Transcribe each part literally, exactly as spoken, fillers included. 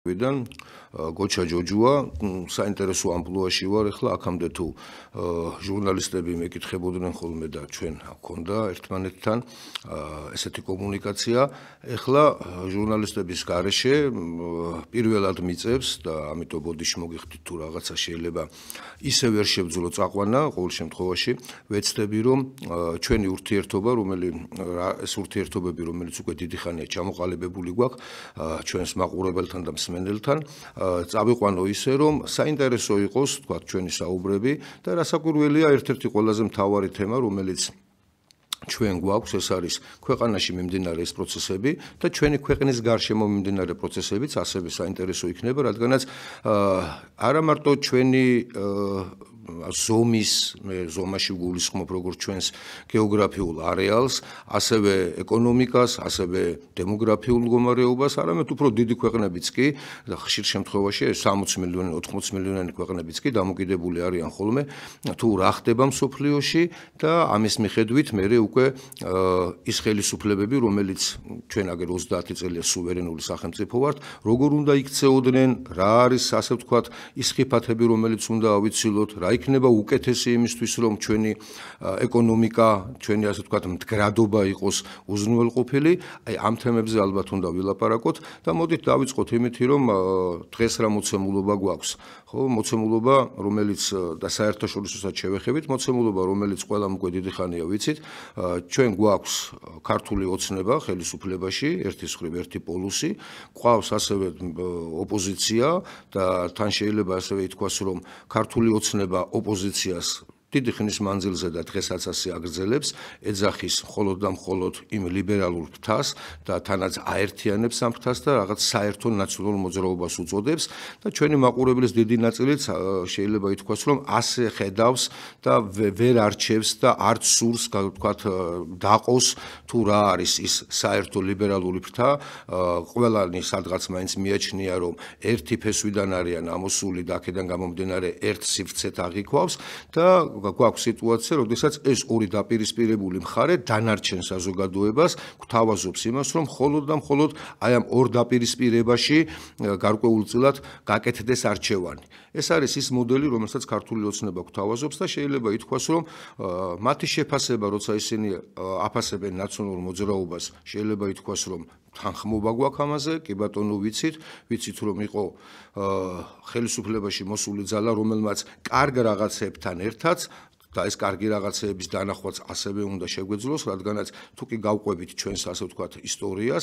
თვიდან გოჩა ჯოჯუა საინტერესო ამპლუაში ვარ ახლა აქამდე თუ ჟურნალისტები მეკითხებოდნენ ხოლმე და ჩვენ გვქონდა ერთმანეთთან ესეთი კომუნიკაცია ახლა ჟურნალისტების გარეშე პირველად მიწევს და ამიტომ ბოდიში მოგიხდით თუ რაღაცა შეიძლება ისე ვერ შევძლო წაყვანა ყოველ შემთხვევაში ვეცდები რომ ჩვენი ურთიერთობა რომელიც ეს ურთიერთობები რომელიც უკვე დიდი ხანია ჩამოყალიბებული გვაქვს ჩვენს მაყურებელთან და მსმენელთან წავიყვანო ისე რომ საინტერესო იყოს თქვა ჩვენი საუბრები და რასაკვირველია ერთ-ერთი ყველაზე მთავარი თემა რომელიც ჩვენ გვაქვს ეს არის ქვეყანაში მიმდინარე ეს პროცესები და ჩვენი ქვეყნის გარშემო მიმდინარე პროცესებიც ასევე საინტერესო იქნება რადგანაც არა მარტო ჩვენი ზომის ზომაში გულისხმობ როგორც ჩვენს გეოგრაფიულ არეალს, ასევე ეკონომიკას, ასევე დემოგრაფიულ მდგომარეობას, არამედ უფრო დიდი ქვეყნებიც კი და ხშირ შემთხვევაში სამოცი მილიონი, ოთხმოცი მილიონიანი ქვეყნებიც კი დამოკიდებული არიან ხოლმე თუ რა ხდება მსოფლიოში და ამის მიხედვით მე უკვე ის ხელისუფლებები, რომელიც ჩვენ აგერ ოცდაათი წელია სუვერენული სახელმწიფო ვართ, როგორ უნდა იქცეოდნენ, რა არის ასე ვთქვათ ის ხიფათები, რომელიც უნდა ავიცილოთ, რა იქნება უკეთესი იმისთვის რომ ჩვენი ეკონომიკა, ჩვენი ასე ვთქვათ მდგრადობა იყოს უზრუნველყოფილი, აი ამ თემებზე ალბათ უნდა ვილაპარაკოთ და მოდით დავიწყოთ იმით რომ დღეს რა მოცემულობა გვაქვს, ხო, მოცემულობა, რომელიც და საერთაშორისოსაც შევეხებით, მოცემულობა, რომელიც ყველამ უკვე დიდი ხანია ვიცით, ჩვენ გვაქვს ქართული ოცნება ხელისუფლებაში, ერთის მხრივ ერთი პოლუსი, გვყავს ასევე ოპოზიცია და თან შეიძლება ასევე ითქვას რომ ქართული ოცნება ოპოზიციას დიდი ხნის მანძილზე და დღესაც ასე აგრძელებს, ეძახის მხოლოდ და მხოლოდ იმ ლიბერალურ ფრთას და თანაც აერთიანებს ამ ფრთას და რაღაც საერთო ნაციონალურ მოძრაობას უწოდებს და ჩვენი მაყურებლის დიდი ნაწილიც შეიძლება ითქვას, რომ ასე ხედავს და ვერ არჩევს და არც სურს, ვთქვათ, დაყოს თუ რა არის ის საერთო ლიბერალური ფრთა, ყველანი სადღაც მაინც მიაჩნია, რომ ერთი ფესვიდან არიან ამოსული და აქედან გამომდინარე ერთ სივრცეთ აღიქვავს და გვაქვს სიტუაცია, როდესაც ეს ორი დაპირისპირებული მხარე დანარჩენ საზოგადოებას გვთავაზობს იმას, რომ მხოლოდ და მხოლოდ აი ამ ორ დაპირისპირებაში გარკვეულწილად გაკეთდეს არჩევანი. ეს არის ის მოდელი, რომელსაც ქართული ოცნება გვთავაზობს და შეიძლება ითქვას, რომ მათი შეფასება, როცა ისინი აფასებენ ნაციონალურ მოძრაობას, შეიძლება ითქვას, რომ თანხმობა გვაქვს ამაზე, კი ბატონო ვიცით, ვიცით რომ იყო ხელისუფლებაში მოსული ძალა, რომელმაც კარგ რაღაცებთან ერთად და ეს კარგი რაღაცეების დანახვაც ასევე უნდა შეგვეძლოს, რადგანაც თუ კი გავყვებით ჩვენს ასე ვთქვათ ისტორიას,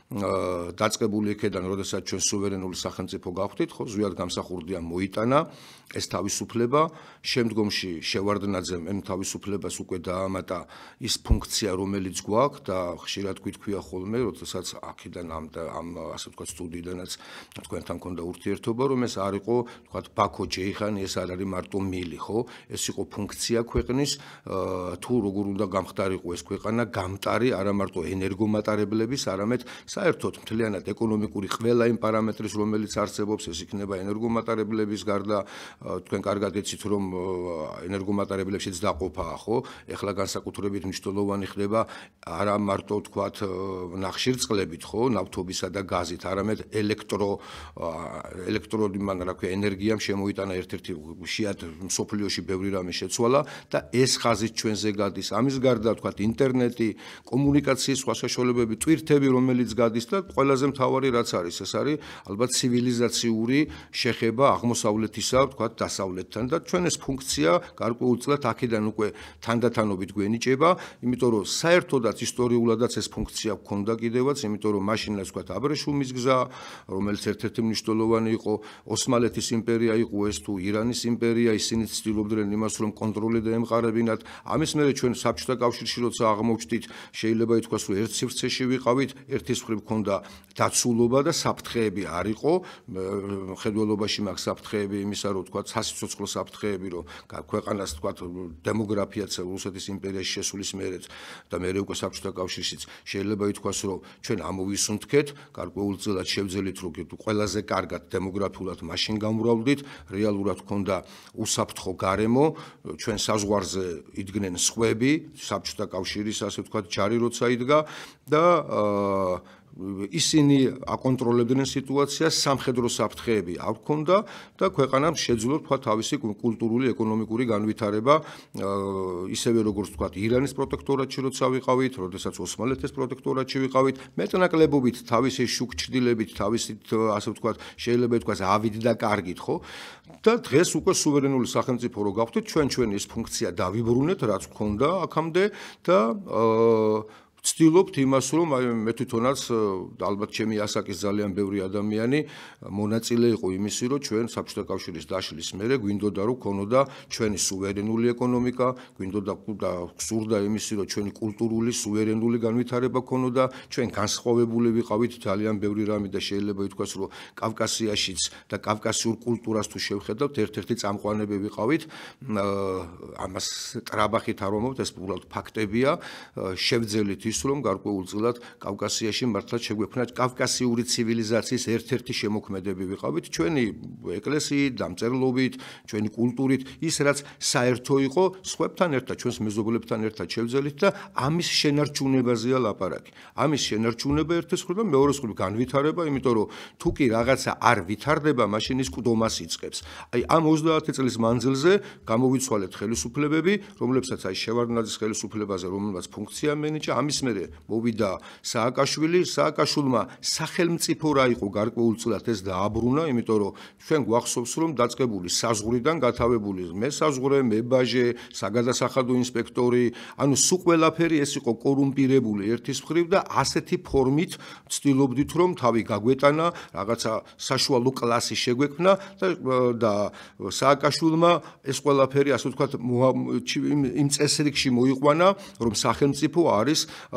დაწყებული იქიდან, როდესაც ჩვენ სუვერენული სახელმწიფო გავხდით, ხო, ზვიად გამსახურდია მოიტანა ეს თავისუფლება, შემდგომში შევარდნაძემ ამ თავისუფლებას უკვე დაამატა ის ფუნქცია, რომელიც გვაქვს და ხშირად გვითქვია ხოლმე, როდესაც აქედან ამ ამ ასე ვთქვათ სტუდიიდანაც თქვენთან მქონდა ურთიერთობა, რომ ეს არ იყო, ვთქვათ, ბაქო ჯეიხანი, ეს არ არის მარტო მილი, ხო? ეს იყო ფუნქცია ქვეყნის თუ როგორ უნდა გამხდარიყო ეს ქვეყანა გამტარი არა მარტო ენერგომატარებლების, არამედ საერთოდ მთლიანად ეკონომიკური ყველა იმ პარამეტრის, რომელიც არსებობს, ეს იქნება ენერგომატარებლების გარდა, თქვენ კარგად იცით, რომ ენერგომატარებლებშიც დაყოფაა, ხო? ეხლა განსაკუთრებით მნიშვნელოვანი ხდება არა მარტო თქვათ ნახშირწყლებით, ხო, ნავთობისა და გაზით, არამედ ელექტრო ელექტროდიმან რა ქვია, ენერგიამ შემოიტანა ერთ-ერთი შეად მსოფლიოში ბევრი რამე შეცვალა და ეს ხაზით ჩვენზე გადის. ამის გარდა თქვათ ინტერნეტი, კომუნიკაციის სხვა საშუალებები, ტვირთები, რომელიც გადის და ყველაზე მთავარი რაც არის, ეს არის ალბათ ცივილიზაციური შეხება აღმოსავლეთისა, თქვათ დასავლეთთან და ჩვენ ეს ფუნქცია გარკვეულწილად აქედან უკვე თანდათანობით გვენიჭება, იმიტომ რომ საერთოდაც ისტორიულადაც ეს ფუნქცია გქონდა კიდევაც, იმიტომ რომ მაშინაც თქვათ აბრეშუმის გზა, რომელიც ერთ-ერთი მნიშვნელოვანი იყო, ოსმალეთის იმპერია იყო ეს თუ ირანის იმპერია, ისინი ცდილობდნენ იმას, რომ კონტროლი დაემყარებინათ. ამის მერე ჩვენ საბჭოთა კავშირში როცა აღმოჩნდით, შეიძლება ითქვას, რომ ერთ სივრცეში ვიყავით, ერთის მხრივ ჰქონდა დაცულობა და საფრთხეები არ იყო, მხედველობაში მაქვს საფრთხეები იმისა, რომ თქვათ სასიცოცხლო საფრთხეები, რომ ქვეყანას თქვათ დემოგრაფიაც რუსეთის იმპერიაში შესulis მერეც და მერე უკვე საბჭოთა კავშირშიც შეიძლება ითქვას, რომ ჩვენ ამოვისუნთქეთ, გარკვეულწილად შევძელით, რომ ყველაზე კარგად დემოგრაფიულად მაშინ გამრავლდით, რეალურად ჰქონდა უსაფრთხო გარემო, ჩვენ საზღვარზე იდგნენ სხვები, საბჭოთა კავშირის ასე ვთქვათ ჯარი როცა იდგა და ისინი აკონტროლებდნენ სიტუაციას, სამხედრო საფრთხეები არ ჰქონდა და ქვეყანამ შეძლო თქვა თავისი კულტურული, ეკონომიკური განვითარება, ისევე როგორც თქვა ირანის პროტექტორატში როცა ვიყავით, როდესაც ოსმალეთის პროტექტორატში ვიყავით, მეტნაკლებობით თავისი შუქჩრდილებით, თავისით ასე ვთქვათ, შეიძლება ითქვას ავით და კარგით, ხო? და დღეს უკვე სუვერენული სახელმწიფო რო გავხდით, ჩვენ ჩვენი ეს ფუნქცია დავიბრუნეთ, რაც ჰქონდა აქამდე და ვცდილობთ იმას, რომ მე თვითონაც ალბათ ჩემი ასაკის ძალიან ბევრი ადამიანი მონაწილე იყო იმისი, რომ ჩვენ საბჭოთა კავშირის დაშლის მერე გვინდოდა რომ ქონოდა ჩვენი სუვერენული ეკონომიკა, გვინდოდა და გსურდა იმისი, რომ ჩვენი კულტურული სუვერენული განვითარება ქონოდა, ჩვენ განსხვავებული ვიყავით ძალიან ბევრი რამე და შეიძლება ითქვას, რომ კავკასიაშიც და კავკასიურ კულტურას თუ შევხედავთ, ერთ-ერთი წამყვანები ვიყავით, ამას ტრაბახით არ ვამბობთ, ეს უბრალოდ ფაქტებია, შევძელით ის რომ გარკვეულწილად კავკასიაში მართლაც შეგვექმნა კავკასიური ცივილიზაციის ერთ-ერთი შემოქმედები ვიყავით ჩვენი ეკლესიით, დამწერლობით, ჩვენი კულტურით, ის რაც საერთო იყო სხვებთან ერთად, ჩვენს მეზობლებთან ერთად შევძელით და ამის შენარჩუნებაზეა ლაპარაკი. ამის შენარჩუნება ერთის მხრივ და მეორეს მხრივ განვითარება, იმიტომ რომ თუ კი რაღაცა არ ვითარდება, მაშინ ის ყდომას იწყებს. აი ამ ოცდაათი წლის მანძილზე გამოვიცვალეთ ხელისუფლებები, რომლებსაც აი შევარდნაძის ხელისუფლებაზე რომელსაც ფუნქცია მინიჭა, ამის მერე მოვიდა სააკაშვილი, სააკაშვილმა სახელმწიფო რა იყო გარკვეულწილად ეს დააბრუნა, იმიტომ რომ ჩვენ გვახსოვს რომ დაწყებული საზღვრიდან გათავებული მე საზღვრე, მე ბაჟე, საგადასახადო ინსპექტორი, ანუ სულ ყველაფერი ეს იყო კორუმპირებული ერთის მხრივ და ასეთი ფორმით ვცდილობდით რომ თავი გაგვეტანა, რაღაცა საშუალო კლასი შეგვექმნა და და სააკაშვილმა ეს ყველაფერი ასე ვთქვათ იმ წესრიგში მოიყვანა, რომ სახელმწიფო არის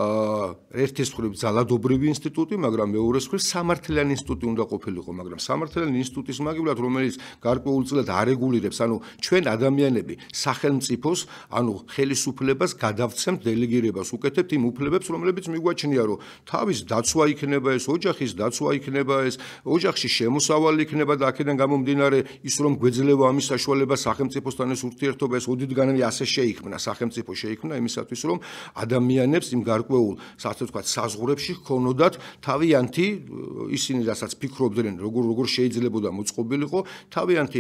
ერთის მხრივ ძალადობრივი ინსტიტუტი, მაგრამ მეორეს მხრივ სამართლიანი ინსტიტუტი უნდა ყოფილიყო, მაგრამ სამართლიანი ინსტიტუტის მაგივრად, რომელიც გარკვეულწილად არეგულირებს, ანუ ჩვენ ადამიანები სახელმწიფოს, ანუ ხელისუფლებას გადავცემთ დელეგირებას, უკეთებთ იმ უფლებებს, რომლებიც მიგვაჩნია, რომ თავის დაცვა იქნება ეს, ოჯახის დაცვა იქნება ეს, ოჯახში შემოსავალი იქნება და აქედან გამომდინარე ის რომ გვეძლევა ამის საშუალება სახელმწიფოსთან ეს ურთიერთობა ეს ოდითგანვე ასე შეიქმნა, სახელმწიფო შეიქმნა იმისათვის, რომ ადამიანებს იმ გარკვეულ, ასე ვთქვათ, საზღვრებში ჰქონოდათ თავიანთი, ისინი რასაც ფიქრობდნენ, როგორ როგორ შეიძლებოდა მოწყობილიყო, თავიანთი,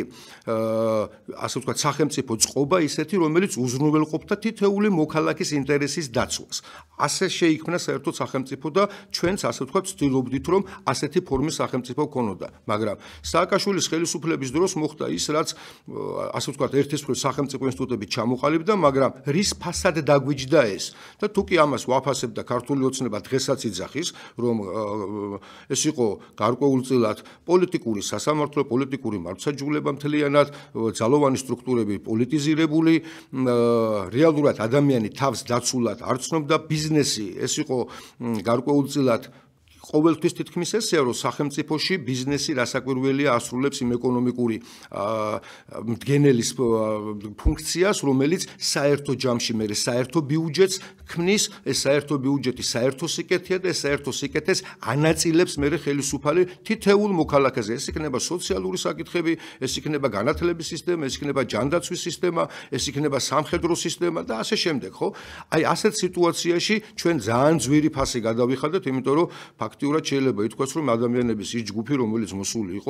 ასე ვთქვათ, სახელმწიფო წყობა ისეთი, რომელიც უზრუნველყოფდა თითეული მოქალაქის ინტერესის დაცვას. ასე შეიქმნა საერთოდ სახელმწიფო და ჩვენც ასე ვთქვათ, ვცდილობდით, რომ ასეთი ფორმის სახელმწიფო ჰქონოდა, მაგრამ სააკაშვილის ხელისუფლების დროს მოხდა ის, რაც ასე ვთქვათ, ერთის მხრივ სახელმწიფო ინსტიტუტები ჩამოყალიბდა, მაგრამ რის ფასად დაგვიჯდა ეს და თუ კი ამას ვაფასებ და ქართული ოცნება დღესაც იძახის, რომ ეს იყო გარკვეულწილად პოლიტიკური სასამართლო, პოლიტიკური მართლმსაჯულება მთლიანად, ძალოვანი სტრუქტურები პოლიტიზირებული, რეალურად ადამიანი თავს დაცულად არ ცნობდა, ბიზნესი ეს იყო გარკვეულწილად ყოველთვის თითქმის ესეა, რომ სახელმწიფოში ბიზნესი რასაკვირველია ასრულებს იმ ეკონომიკური მდგენელის ფუნქციას, რომელიც საერთო ჯამში მერე საერთო ბიუჯეტს ქმნის, ეს საერთო ბიუჯეტი საერთო სიკეთეა და ეს საერთო სიკეთეს ანაწილებს მერე ხელისუფალი თითეულ მოქალაქეზე. ეს იქნება სოციალური საკითხები, ეს იქნება განათლების სისტემა, ეს იქნება ჯანდაცვის სისტემა, ეს იქნება სამხედრო სისტემა და ასე შემდეგ, ხო? აი ასეთ სიტუაციაში ჩვენ ძალიან ძვირი ფასი გადავიხადეთ, იმიტომ რომ ფაქტიურად შეიძლება ითქვას, რომ ადამიანების ის ჯგუფი, რომელიც მოსული იყო,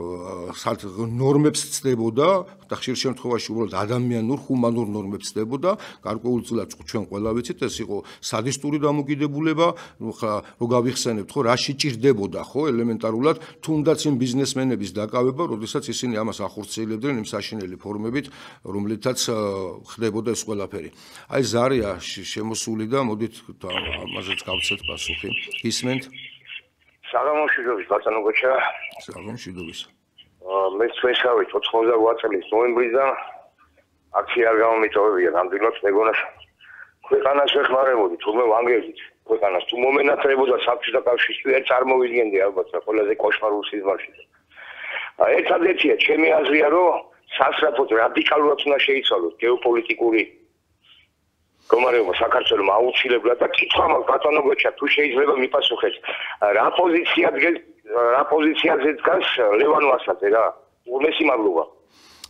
ნორმებს ცდებოდა და ხშირ შემთხვევაში უბრალოდ ადამიანურ, ჰუმანურ ნორმებს ცდებოდა, გარკვეულწილად ჩვენ ყველა ვიცით, ეს იყო სადისტური დამოკიდებულება, რო გავიხსენებთ, ხო, რაში ჭირდებოდა, ხო, ელემენტარულად, თუნდაც იმ ბიზნესმენების დაკავება, როდესაც ისინი ამას ახორციელებდნენ იმ საშინელი ფორმებით, რომლითაც ხდებოდა ეს ყველაფერი. აი ზარია შემოსული და მოდით ამაზეც გავცეთ პასუხი. ისმენთ? საღამოშიდობის ბატონო გოჩა. საღამოშიდობის. მე ჩვენსავით ოცდაოთხ წლის ნოემბრიდან აქცია არ გამომიწოვებია, ნამდვილად მეგონა ქვეყანას ეხმარებოდი, თუმცა ვანგებდით ქვეყანას თუ მომენატრებოდა საბჭოთა კავშირში არ წარმოვიდგენდი ალბათ ყველაზე კოშმარულ სიზმარში. ერთადერთია ჩემი აზრია, რომ სასწრაფოდ რადიკალურად უნდა შეიცვალოს გეოპოლიტიკური მდგომარეობა საქართველოს აუცილებლად და კითხვა მაქვს ბატონო გოჩა, თუ შეიძლება მიპასუხეთ, რა პოზიცია დგას რა პოზიციაზე დგას ლევან ვასაძე რა? უმესი მადლობა.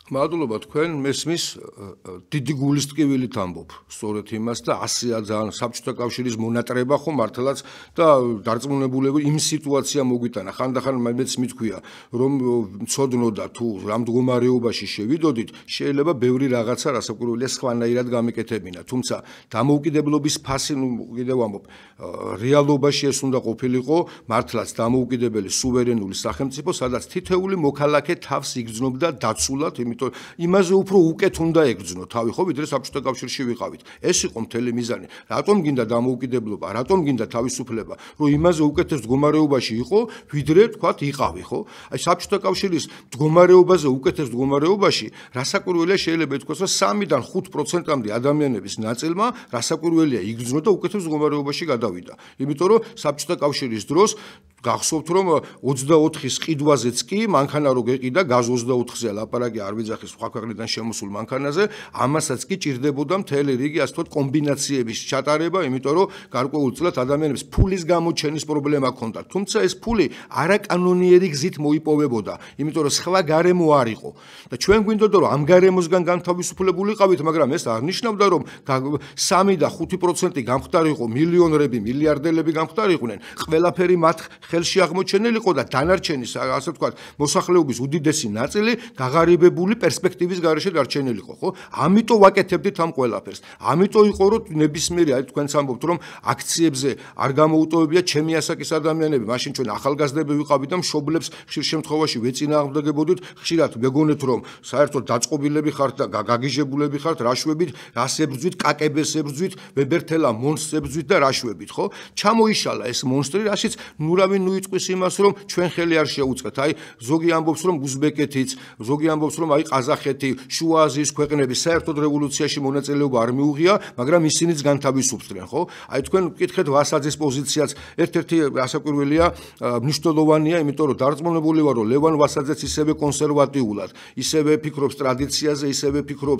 მადლობა თქვენ მესმის დიდი გულისტკივილით ამბობ სწორედ იმას და ასეა ძალიან საბჭოთა კავშირის მონატრება ხო მართლაც და დარწმუნებულები იმ სიტუაცია მოგვიტანა ხანდახან მეც მithქვია რომ მწოდნოდა თუ რამ მდგომარეობაში შევიდოდით შეიძლება ბევრი რაღაცა რასაკვირველია სხვანაირად გამიკეთებინა თუმცა დამოუკიდებლობის ფასი ნუ კიდევ ამბობ რეალობაში ეს უნდა ყოფილიყო მართლაც დამოუკიდებელი სუვერენული სახელმწიფო სადაც თითეული მოქალაქე თავს იგრძნობდა დაცულად იმაზე უფრო უკეთ უნდა ეკრძნო თავი ხო ვიდრე საბჭოთა კავშირში ვიყავით ეს იყო მთელი მიზანი რატომ გინდა დამოუკიდებლობა რატომ გინდა თავისუფლება რომ იმაზე უკეთეს მდგომარეობაში იყო ვიდრე თქვათ იყავი ხო აი საბჭოთა კავშირის მდგომარეობაზე უკეთეს მდგომარეობაში რასაკვირველია შეიძლება ითქვას რომ სამიდან ხუთ პროცენტამდე ადამიანების ნაწილმა რასაკვირველია იგრძნო და უკეთეს მდგომარეობაში გადავიდა იმიტომ რომ საბჭოთა კავშირის დროს გახსოვთ რომ ოცდაოთხის ყიდვაზეც კი მანქანა რო გეყიდა გაზ ოცდაოთხზე ლაპარაკი არ ვიძახის სხვა ქვეყნიდან შემოსულ მანქანაზე ამასაც კი ჭირდებოდა მთელი რიგი ასე ვთქვათ კომბინაციების ჩატარება იმიტომ რომ გარკვეულწილად ადამიანებს ფულის გამოჩენის პრობლემა ჰქონდათ თუმცა ეს ფული არაკანონიერი გზით მოიპოვებოდა იმიტომ რომ სხვა გარემო არ იყო და ჩვენ გვინდოდა რომ ამ გარემოსგან განთავისუფლებულიყავით მაგრამ ეს არ ნიშნავდა რომ სამი და ხუთი პროცენტი გამხდარიყო მილიონრები მილიარდელები გამხდარიყვნენ ყველაფერი მათ ხელში აღმოჩენილიყო და დანარჩენი ასე ვთქვათ მოსახლეობის უდიდესი ნაწილი გაღარიბებული პერსპექტივის გარეშე დარჩენილიყო ხო ამიტომ ვაკეთებდით ამ ყველაფერს ამიტომ იყო რომ ნებისმიერი აი თქვენც ამბობთ რომ აქციებზე არ გამოუტოვებია ჩემი ასაკის ადამიანები მაშინ ჩვენ ახალგაზრდები ვიყავით და მშობლებს ხშირ შემთხვევაში ვეწინააღმდეგებოდით ხშირად მეგონეთ რომ საერთოდ დაწყობილები ხართ და გაგიჟებულები ხართ რაშვებით რას ებრძვით კაკებს ებრძვით ვებერთელა მონსტრს ებრძვით და რაშვებით ხო ჩამოიშალა ეს მონსტრი რაშიც ნურავი ნუ იტყვის იმას რომ ჩვენ ხელი არ შეუწყეთ აი ზოგი ამბობს რომ უზბეკეთიც ზოგი ამბობს რომ აი ყაზახეთი შუა აზიის ქვეყნები საერთოდ რევოლუციაში მონაწილეობა არ მიუღია მაგრამ ისინიც განთავისუფლდნენ ხო აი თქვენ ვკითხეთ ვასაძის პოზიციაც ერთ-ერთი ასაკვირველია მნიშვნელოვანია იმიტომ რომ დარწმუნებული ვარ რომ ლევან ვასაძეც ისევე კონსერვატიულად ისევე ფიქრობს ტრადიციაზე ისევე ფიქრობს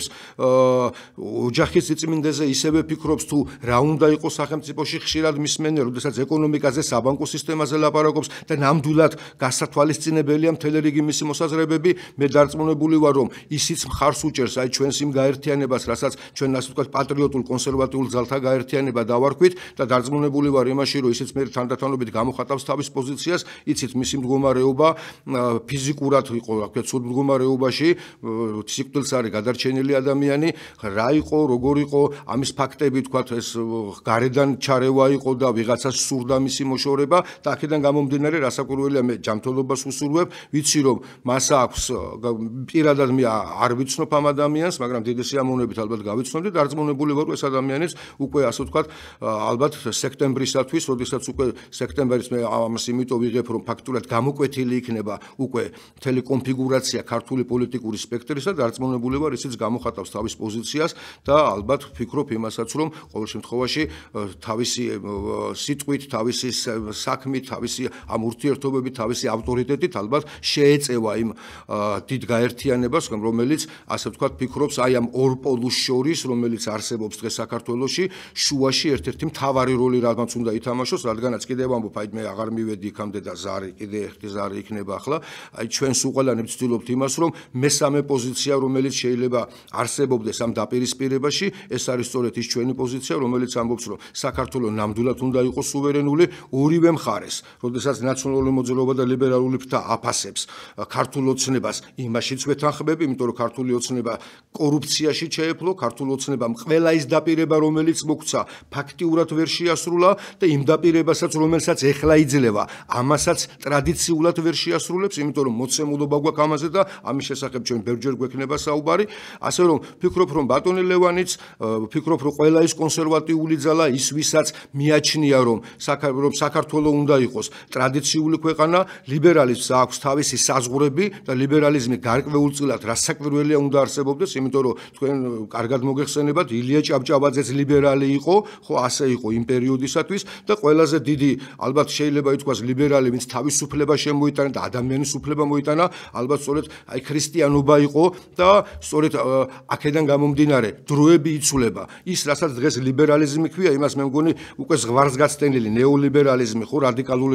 ოჯახის სიწმინდეზე ისევე ფიქრობს თუ რა უნდა იყოს სახელმწიფოში ხშირად მისმენია როდესაც ეკონომიკაზე საბანკო სისტემაზე ლაპარაკობს და ნამდვილად გასათვალისწინებელია მთელი რიგი მისი მოსაზრებები მე დარწმუნებული ვარ რომ ისიც მხარს უჭერს აი ჩვენს იმ გაერთიანებას რასაც ჩვენ ასე ვთქვათ პატრიოტულ კონსერვატიულ ძალთა გაერთიანება დავარქვით და დარწმუნებული ვარ იმაში რომ ისიც მე თანდათანობით გამოხატავს თავის პოზიციას იცით მისი მდგომარეობა ფიზიკურად იყო რა ვთქვათ სულ მდგომარეობაში სიკვდილს არის გადარჩენილი ადამიანი რა იყო როგორ იყო ამის ფაქტები ვთქვათ ეს გარედან ჩარევა იყო და ვიღაცას სურდა მისი მოშორება და აქედან გამომდინარე რასაკვირველია მე ჯანმრთელობას უსურვებ ვიცი რომ მას აქვს პირადად მე არ ვიცნობ ამ ადამიანს მაგრამ დიდი სიამოვნებით ალბათ გავიცნობდი დარწმუნებული ვარ ეს ადამიანიც უკვე ასე ვთქვათ ალბათ სექტემბრისათვის როდესაც უკვე სექტემბერს მე ამას იმიტომ ვიღებ რომ ფაქტურად გამოკვეთილი იქნება უკვე მთელი კონფიგურაცია ქართული პოლიტიკური სპექტრისა დარწმუნებული ვარ ისიც გამოხატავს თავის პოზიციას და ალბათ ვფიქრობ იმასაც რომ ყოველ შემთხვევაში თავისი სიტყვით თავისი საქმით თავისი ამ ურთიერთობებით თავისი ავტორიტეტით ალბათ შეეწევა იმ დიდ გაერთიანებას რომელიც ასე ვთქვათ ფიქრობს აი ამ ორ პოლუს შორის რომელიც არსებობს დღეს საქართველოში შუაში ერთ-ერთი მთავარი როლი რამაც უნდა ითამაშოს რადგანაც კიდევ ამბობ აი მე აღარ მივედი იქამდე და ზარი კიდე ერთი ზარი იქნება ახლა აი ჩვენს უყალანი ვცდილობთ იმას რომ მესამე პოზიცია რომელიც შეიძლება არსებობდეს ამ დაპირისპირებაში ეს არის სწორედ ის ჩვენი პოზიცია რომელიც ამბობს რომ საქართველოს ნამდვილად უნდა იყოს სუვერენული ორივე მხარეს როდესაც ნაციონალური მოძრაობა და ლიბერალური ფრთა აფასებს ქართულ ოცნებას იმაშიც ვეთანხმები იმიტომ რომ ქართული ოცნება კორუფციაში შეეფლო ქართული ოცნებამ ყველა ის დაპირება რომელიც მოგვცა ფაქტიურად ვერ შეასრულა და იმ დაპირებასაც რომელსაც ეხლა იძლევა ამასაც ტრადიციულად ვერ შეასრულებს იმიტომ რომ მოცემულობა გვაქვს ამაზე და ამის შესახებ ჩვენ ბევრჯერ გვექნება საუბარი ასე რომ ფიქრობ რომ ბატონი ლევანიც ფიქრობ რომ ყველა ის კონსერვატიული ძალა ის ვისაც მიაჩნია რომ საქართველოს უნდა იყოს ტრადიციული ქვეყანა ლიბერალიზმს აქვს თავისი საზღვრები და ლიბერალიზმი გარკვეულწილად რასაკვირველია უნდა არსებობდეს იმიტომ რომ თქვენ კარგად მოგეხსენებათ ილია ჭავჭავაძეც ლიბერალი იყო ხო ასე იყო იმ პერიოდისათვის და ყველაზე დიდი ალბათ შეიძლება ითქვას ლიბერალი ვინც თავისუფლება შემოიტანა და ადამიანის უფლება მოიტანა ალბათ სწორედ აი ქრისტიანობა იყო და სწორედ აქედან გამომდინარე დროები იცვლება ის რასაც დღეს ლიბერალიზმი ქვია იმას მე მგონი უკვე ზღვარს გაცდენილი ნეოლიბერალიზმი ხო რადიკალური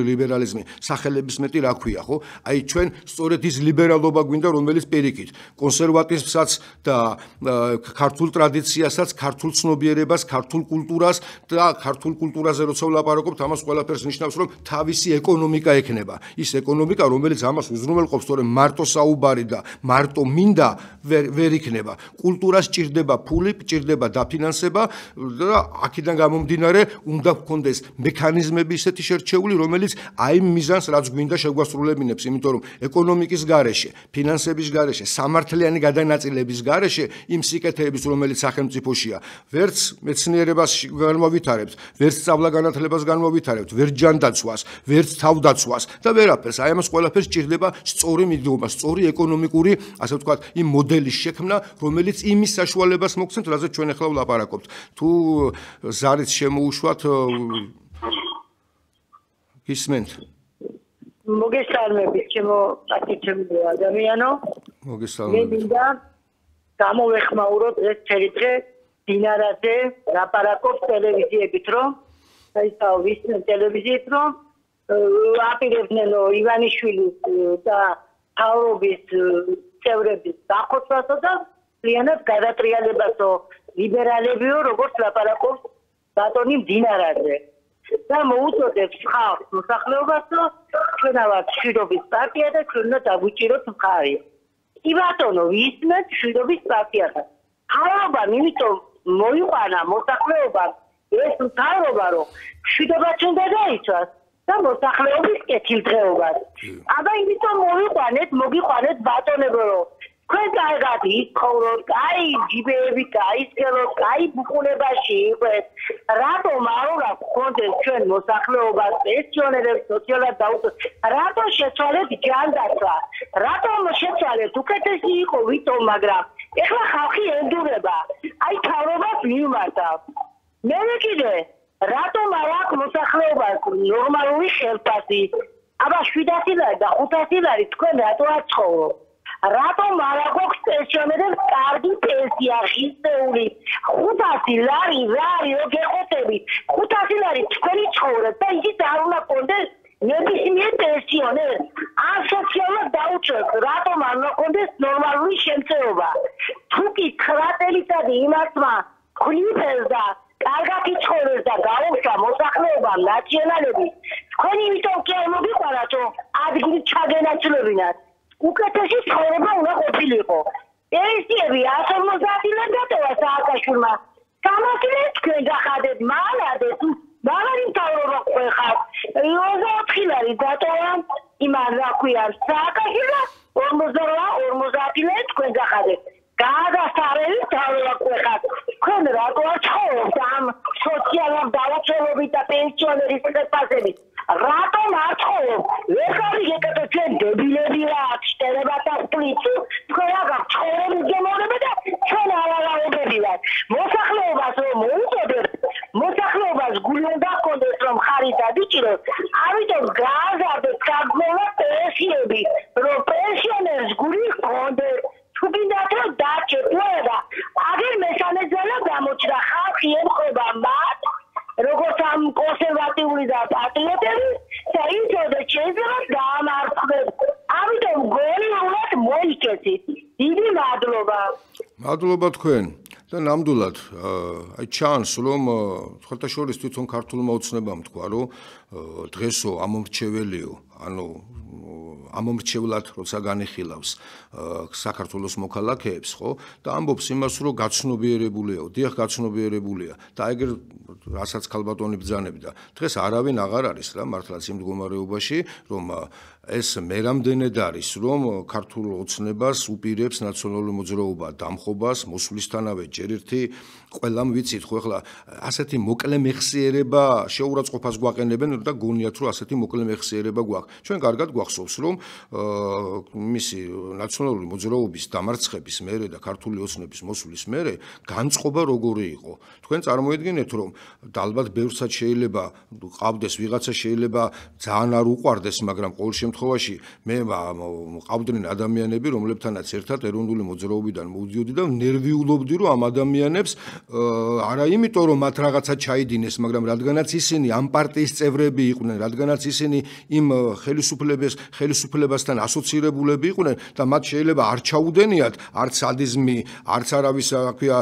კონსერვატიული ლიბერალიზმი სახელებისმეტი რა ქვია, ხო? აი ჩვენ სწორედ ის ლიბერალობა გვინდა, რომელიც პირიქით კონსერვატიზმსაც და ქართულ ტრადიციასაც, ქართულ ცნობიერებას, ქართულ კულტურას და ქართულ კულტურაზე როცა ვლაპარაკობთ, ამას ყველაფერს ნიშნავს, რომ თავისი ეკონომიკა ექნება. ის ეკონომიკა, რომელიც ამას უზრუნველყოფს, თორემ მარტო საუბარი და მარტო მინდა ვერ, ვერ იქნება. კულტურას ჭირდება ფული, ჭირდება დაფინანსება და აქედან გამომდინარე უნდა გქონდეს მექანიზმები ისეთი შერჩეული, რომელიც აი მიზანს რაც გვინდა შეგვასრულებინებს, იმიტომ რომ ეკონომიკის გარეშე, ფინანსების გარეშე, სამართლიანი გადანაწილების გარეშე იმ სიკეთეების, რომელიც სახელმწიფოშია, ვერც მეცნიერებას განმოვითარებთ, ვერც სწავლა-განათლებას განმოვითარებთ, ვერც ჯანდაცვას, ვერც თავდაცვას და ვერაფერს. აი ამას ყველაფერს ჭირდება სწორი მიდგომა, სწორი ეკონომიკური, ასე ვთქვათ, იმ მოდელის შექმნა, რომელიც იმის საშუალებას მოგცემთ, რაზეც ჩვენ ახლა ვლაპარაკობთ. თუ ზარიც შემოუშვათ, გისმენთ? მოგესალმებით, ჩემო პატივცემულო ადამიანო. მოგესალმებით. მე მინდა გამოვეხმაუროთ ეს ცერიდღე დინარაზე ლაპარაკობ ტელევიზიებით, რომ საერთოდ ვისმენ ტელევიზიით, რომ აპირებდნენ ივანიშვილის და თავრობის წევრების დახოცვასო და მთლიანად გადატრიალებასო ლიბერალებიო, როგორც ლაპარაკობს ბატონი დინარაზე. და მოუწოდებს ხალხს მოსახლეობას, რომ ჩვენ ვართ მშვიდობის პარტია და ჩვენ უნდა დაგვიჭიროთ მხარი. კი ბატონო, ვისმენთ მშვიდობის პარტიას. თავრობამ იმიტომ მოიყვანა მოსახლეობამ ეს მთავრობა, რომ მშვიდობაც უნდა დაიცვას და მოსახლეობის კეთილდღეობას. აბა იმიტომ მოიყვანეთ, მოგიყვანეთ ბატონებო, რომ თქვენ კარგად იცხოვროთ, კაი ჯიბეები გაისკელოთ, კაი ბუხუნებაში იყვეთ. რატომ არ უნდა გქონდეს ჩვენ მოსახლეობას, პენსიონერებს სოციალურად დაუწყოთ? რატომ შეცვალეთ ჯანდაცვა? რატომ შეცვალეთ? უკეთესი იყო ვიტო, მაგრამ ეხლა ხალხი ენდურება. აი თავრობას მიმართა. მე კიდე რატომ არ აქვს მოსახლეობას ნორმალური ხელფასი? აბა შვიდასი ლარი და ხუთასი ლარი თქვენ რატო არ ცხოვრობთ? რატომ არ აქვს პენსიონერებს კარგი პენსია ღირსეული? ხუთასი ლარი რა არის, რო გეყოთებით? ხუთასი ლარი თქვენი ცხოვრება და ისიც არ უნდა გქონდეს ნებისმიერ პენსიონერს. ან სოციალურად დაუჭერთ, რატომ არ უნდა გქონდეს ნორმალური შემწეობა? თუ კი ცხრა წელიწადი იმართმა ხლიფებს და კარგად იცხოვრეს და გაუხსა მოსახლეობამ ნაციონალები, თქვენ იმიტომ კი არ მოგიყვანათ, რომ ადგილი ჩაგენაცვლებინათ. უკეთესი ცხოვრება უნდა ყოფილიყო. პენსიები ათი ორმოცდაათი ლარი დატოვა სააკაშვილმა. სამასი ლარი თქვენ გახადეთ, მალადეთ, მაგარი მთავრობა ხარ. ოცდაოთხი ლარი დატოვა იმან რა ქვია სააკაშვილმა, ორმოცდაათი ლარი თქვენ გახადეთ. გადასარევი მთავრობა ხარ. თქვენ რატო არ ცხოვრობთ ამ სოციალურ დაუცველობით და პენსიონერის ხელფასებით? რატომ არ ცხოვრობთ? ეხლა იგეკეთეთ ჩვენ დებილები რა, შტერებათ და პლიც. თქვენ რა გაქვთ ცხოვრების გემოვნება და ჩვენ არაღაობები ვართ. მოსახლეობას რომ მოუწოდებთ, მოსახლეობას გული უნდა ჰქონდეს რომ ხარი დადიჭიროთ, ამიტომ გააზარდეთ საგმოვა პენსიები, რომ პენსიონერს გული ჰქონდეს. თუ გინდათ რომ დაჭერთ და აგერ მესამე ძალა გამოჩნდა, ხალხი ემხრობა მათ, როგორც ამ კონსერვატიული და პატრიოტები და იმდენად შეიძლება დაამარცხდეს. ამიტომ გონიულად მოიქცეთ. დიდი მადლობა. მადლობა თქვენ. და ნამდვილად, აი ჩანს, რომ ხალხაშორის თვითონ ქართულმა ოცნებამ თქვა, რომ დღესო ამომრჩეველიო, ანუ ამომრჩევლად როცა განიხილავს საქართველოს მოქალაქეებს, ხო? და ამბობს იმას, რომ გაცნობიერებულია, დიახ, გაცნობიერებულია. და ეგრე რასაც ქალბატონი ბრძანებდა. დღეს არავინ აღარ არის რა მართლაც იმ მდგომარეობაში, რომ ეს მერამდენედ არის, რომ ქართულ ოცნებას უპირებს ნაციონალური მოძრაობა დამხობას, მოსვლისთანავე ჯერ ერთი ყველამ ვიცით, ხო ახლა ასეთი მოკლე მეხსიერება შეურაცხყოფას გვაყენებენ და გონიათ, რომ ასეთი მოკლე მეხსიერება გვაქვს. ჩვენ კარგად გვახსოვს, რომ მისი ნაციონალური მოძრაობის დამარცხების მერე და ქართული ოცნების მოსვლის მერე განწყობა როგორი იყო. თქვენ წარმოიდგინეთ, რომ ალბათ ბევრსაც შეიძლება ყავდეს ვიღაცა შეიძლება ძალიან არ უყვარდეს, მაგრამ ყოველ შემთხვევაში მე მყავდნენ ადამიანები, რომლებთანაც ერთად ეროვნული მოძრაობიდან მოვიდიოდი და ნერვიულობდი, რომ ამ ადამიანებს არა იმიტომ, რომ მათ რაღაცა ჩაიდინეს, მაგრამ რადგანაც ისინი ამ პარტიის წევრები იყვნენ, რადგანაც ისინი იმ ხელისუფლების ხელისუფლებასთან ასოცირებულები იყვნენ და მათ შეიძლება არ ჩაუდენიათ არც სადიზმი, არც არავის აქვია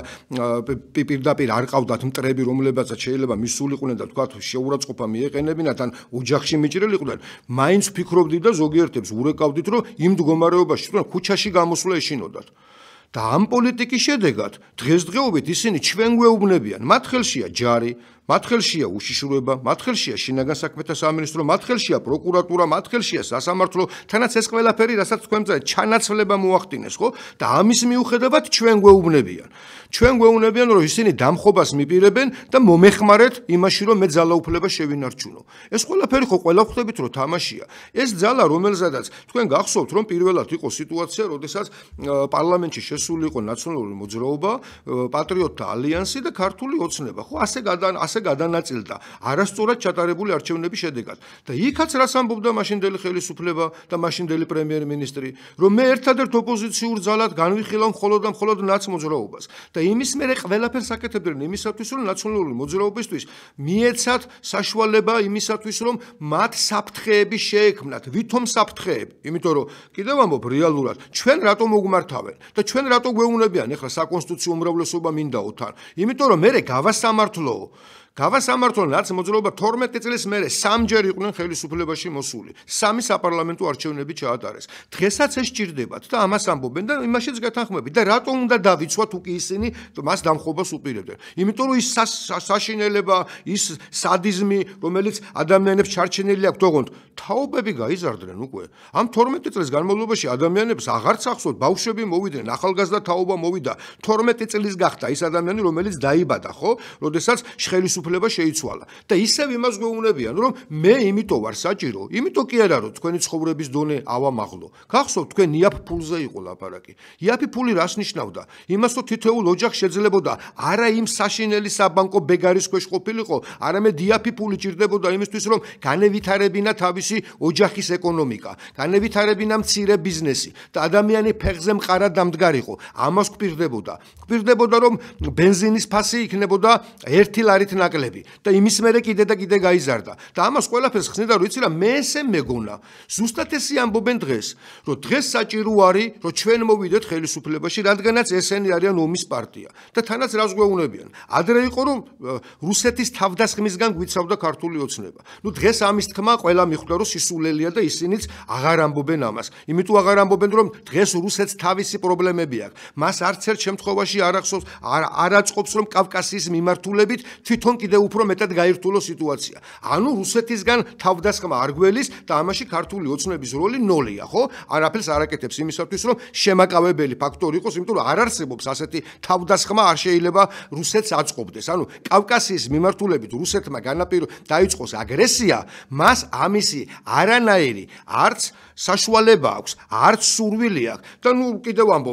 პირდაპირ არ ყავდათ მტრები, რომლებსაც შეიძლება მისულიყვნენ და თქვათ შეურაცხყოფა მიეყენებინათ ან ოჯახში მიჭრილიყვნენ, მაინც ფიქრობდი და ზოგიერთებს ურეკავდით, რომ იმ მდგომარეობაში თქვენ ქუჩაში გამოსვლა ეშინოდათ. და ამ პოლიტიკის შედეგად დღესდღეობით ისინი ჩვენ გვეუბნებიან, მათ ხელშია ჯარი, მათ ხელშია უშიშროება, მათ ხელშია შინაგან საქმეთა სამინისტრო, მათ ხელშია პროკურატურა, მათ ხელშია სასამართლო, თანაც ეს ყველაფერი, რასაც თქვენ წერეთ, ჩანაცვლება მოახდინეს, ხო? და ამის მიუხედავად ჩვენ გვეუბნებიან. ჩვენ გვეუბნებიან, რომ ისინი დამხობას მიპირებენ და მომეხმარეთ იმაში, რომ მე ძალაუფლება შევინარჩუნო. ეს ყველაფერი ხო ყველა ხვდებით, რომ თამაშია. ეს ძალა, რომელზედაც თქვენ გახსოვთ, რომ პირველად იყო სიტუაცია, როდესაც პარლამენტში შესული იყო ნაციონალური მოძრაობა, პატრიოტთა ალიანსი და ქართული ოცნება, ხო? ასე გადან ასე გადანაწილდა არასწორად ჩატარებული არჩევნების შედეგად. და იქაც რას ამბობდა მაშინდელი ხელისუფლება და მაშინდელი პრემიერ-მინისტრი, რომ მე ერთადერთ ოპოზიციურ ძალად განვიხილავ მხოლოდ და მხოლოდ ნაცმოძრაობას. და იმის მერე ყველაფერს აკეთებდნენ იმისათვის, რომ ნაციონალური მოძრაობისთვის მიეცათ საშუალება იმისათვის, რომ მათ საფრთხეები შეექმნათ. ვითომ საფრთხეები? იმიტომ რომ კიდევ ამბობ რეალურად, ჩვენ რატომ მოგმართავენ და ჩვენ რატო გვეუბნებიან ახლა საკონსტიტუციო უმრავლესობა მინდაო თან? იმიტომ რომ მე გავასამართლოო. გავასამართლო ნაცმოძრაობა თორმეტი წლის მერე სამჯერ იყვნენ ხელისუფლებაში მოსული. სამი საპარლამენტო არჩევნები ჩაატარეს. დღესაც ეს სჭირდებათ და ამას ამბობენ და იმაშიც გეთანხმებით. და რატომ უნდა დავიცვათ უკი ისინი მას დამხობას უპირებდნენ? იმიტომ რომ ის საშინელება, ის სადიზმი, რომელიც ადამიანებს ჩარჩენილი აქვს, თողონდ თაობები გაიზარდნენ უკვე. ამ თორმეტი წლის განმავლობაში ადამიანებს აღარც ახსოვთ, ბავშვები მოვიდნენ, ახალგაზრდა თაობა მოვიდა. თორმეტი წლის გახდა ის ადამიანი, რომელიც დაიბადა, ხო? როდესაც ხელისუფლება შეიცვალა. და ისევ იმას გვეუბნებიან, რომ მე იმიტომ ვარ საჭირო, იმიტომ კი არა, რომ თქვენი ცხოვრების დონე ავამაღლო. გახსოვთ, თქვენ იაფ ფულზე იყო ლაპარაკი. იაფი ფული რას ნიშნავდა? იმას, რომ თითოეულ ოჯახს შეძლებოდა არა იმ საშინელი საბანკო ბეგარის ქვეშ ყოფილიყო, არამედ იაფი ფული ჭირდებოდა იმისთვის, რომ განევითარებინა თავისი ოჯახის ეკონომიკა, განევითარებინა მცირე ბიზნესი და ადამიანი ფეხზე მყარად დამდგარიყო. ამას გვპირდებოდა. გვპირდებოდა, რომ ბენზინის ფასი იქნებოდა ერთი ლარით ნაკლები და იმის მერე კიდე და კიდე გაიზარდა. და ამას ყველაფერს ხსნიდა, რომ იცი რა, მე ესე მეგონა. ზუსტად ესე ამბობენ დღეს, რომ დღეს საჭირო არის, რომ ჩვენ მოვიდეთ ხელისუფლებაში, რადგანაც ესენი არიან ომის პარტია. და თანაც რას გვეუბნებიან? ადრე იყო, რომ რუსეთის თავდასხმისგან გვიცავდა ქართული ოცნება. ნუ დღეს ამის თქმა ყველა მიხვდა, რომ სისულელია და ისინიც აღარ ამბობენ ამას. იმიტომ აღარ ამბობენ, რომ დღეს რუსეთს თავისი პრობლემები აქვს. მას არც ერთ შემთხვევაში არ ახსოვს, არ აწყობს, რომ კავკასიის მიმართულებით თვითონ კიდევ უფრო მეტად გაირთულო სიტუაცია. ანუ რუსეთისგან თავდასხმა არ გველის და ამაში ქართული ოცნების როლი ნოლია, ხო? არაფერს არ აკეთებს იმისათვის, რომ შემაკავებელი ფაქტორი იყოს, იმიტომ რომ არ არსებობს ასეთი თავდასხმა, არ შეიძლება რუსეთს აწყობდეს. ანუ კავკასიის მიმართულებით რუსეთმა განაპირ დაიწყოს აგრესია, მას ამისი არანაირი არც საშუალება აქვს, არც სურვილი აქვს. და ნუ კიდევ ამბობ,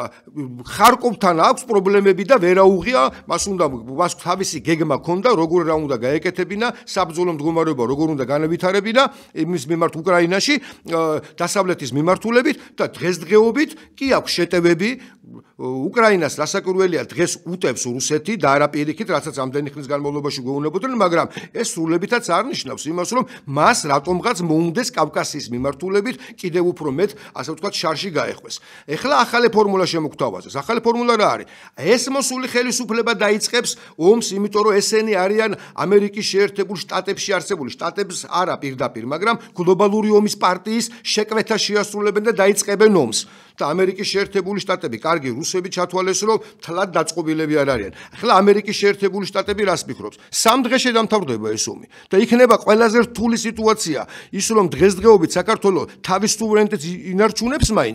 ხარკოვთან აქვს პრობლემები და ვერაუღია, მას უნდა მას თავისი გეგმა ქონდა, როგორ რა უნდა გაეკეთებინა, საბრძოლო მდგომარეობა როგორ უნდა განევითარებინა იმის მიმართ უკრაინაში, დასავლეთის მიმართულებით და დღესდღეობით კი აქვს შეტევები. უკრაინას რასაკვირველია დღეს უტევს რუსეთი და არა პირიქით, რასაც ამდენი ხნის განმავლობაში გვეუბნებოდნენ, მაგრამ ეს სრულებითაც არ ნიშნავს იმას, რომ მას რატომღაც მოუნდეს კავკასიის მიმართულებით კიდევ უფრო მეტ, ასე ვთქვათ, შარში გაეხვეს. ეხლა ახალი ფორმულა შემოგთავაზეს. ახალი ფორმულა რა არის? ეს მოსული ხელისუფლება დაიწყებს ომს, იმიტომ რომ ესენი არიან ამერიკის შეერთებულ შტატებში არსებული, შტატებს არა პირდაპირ, მაგრამ გლობალური ომის პარტიის შეკვეთა შეასრულებენ და დაიწყებენ ომს. და ამერიკის შეერთებული შტატები, კარგი, რუსები ჩათვალეს, რომ თლად დაწყობილები არ არიან. ახლა ამერიკის შეერთებული შტატები რას ფიქრობს? სამ დღეში დამთავრდება ეს ომი და იქნება ყველაზე რთული სიტუაცია, ის რომ დღესდღეობით საქართველოს თავის სუვერენიტეტს ინარჩუნებს მაინც,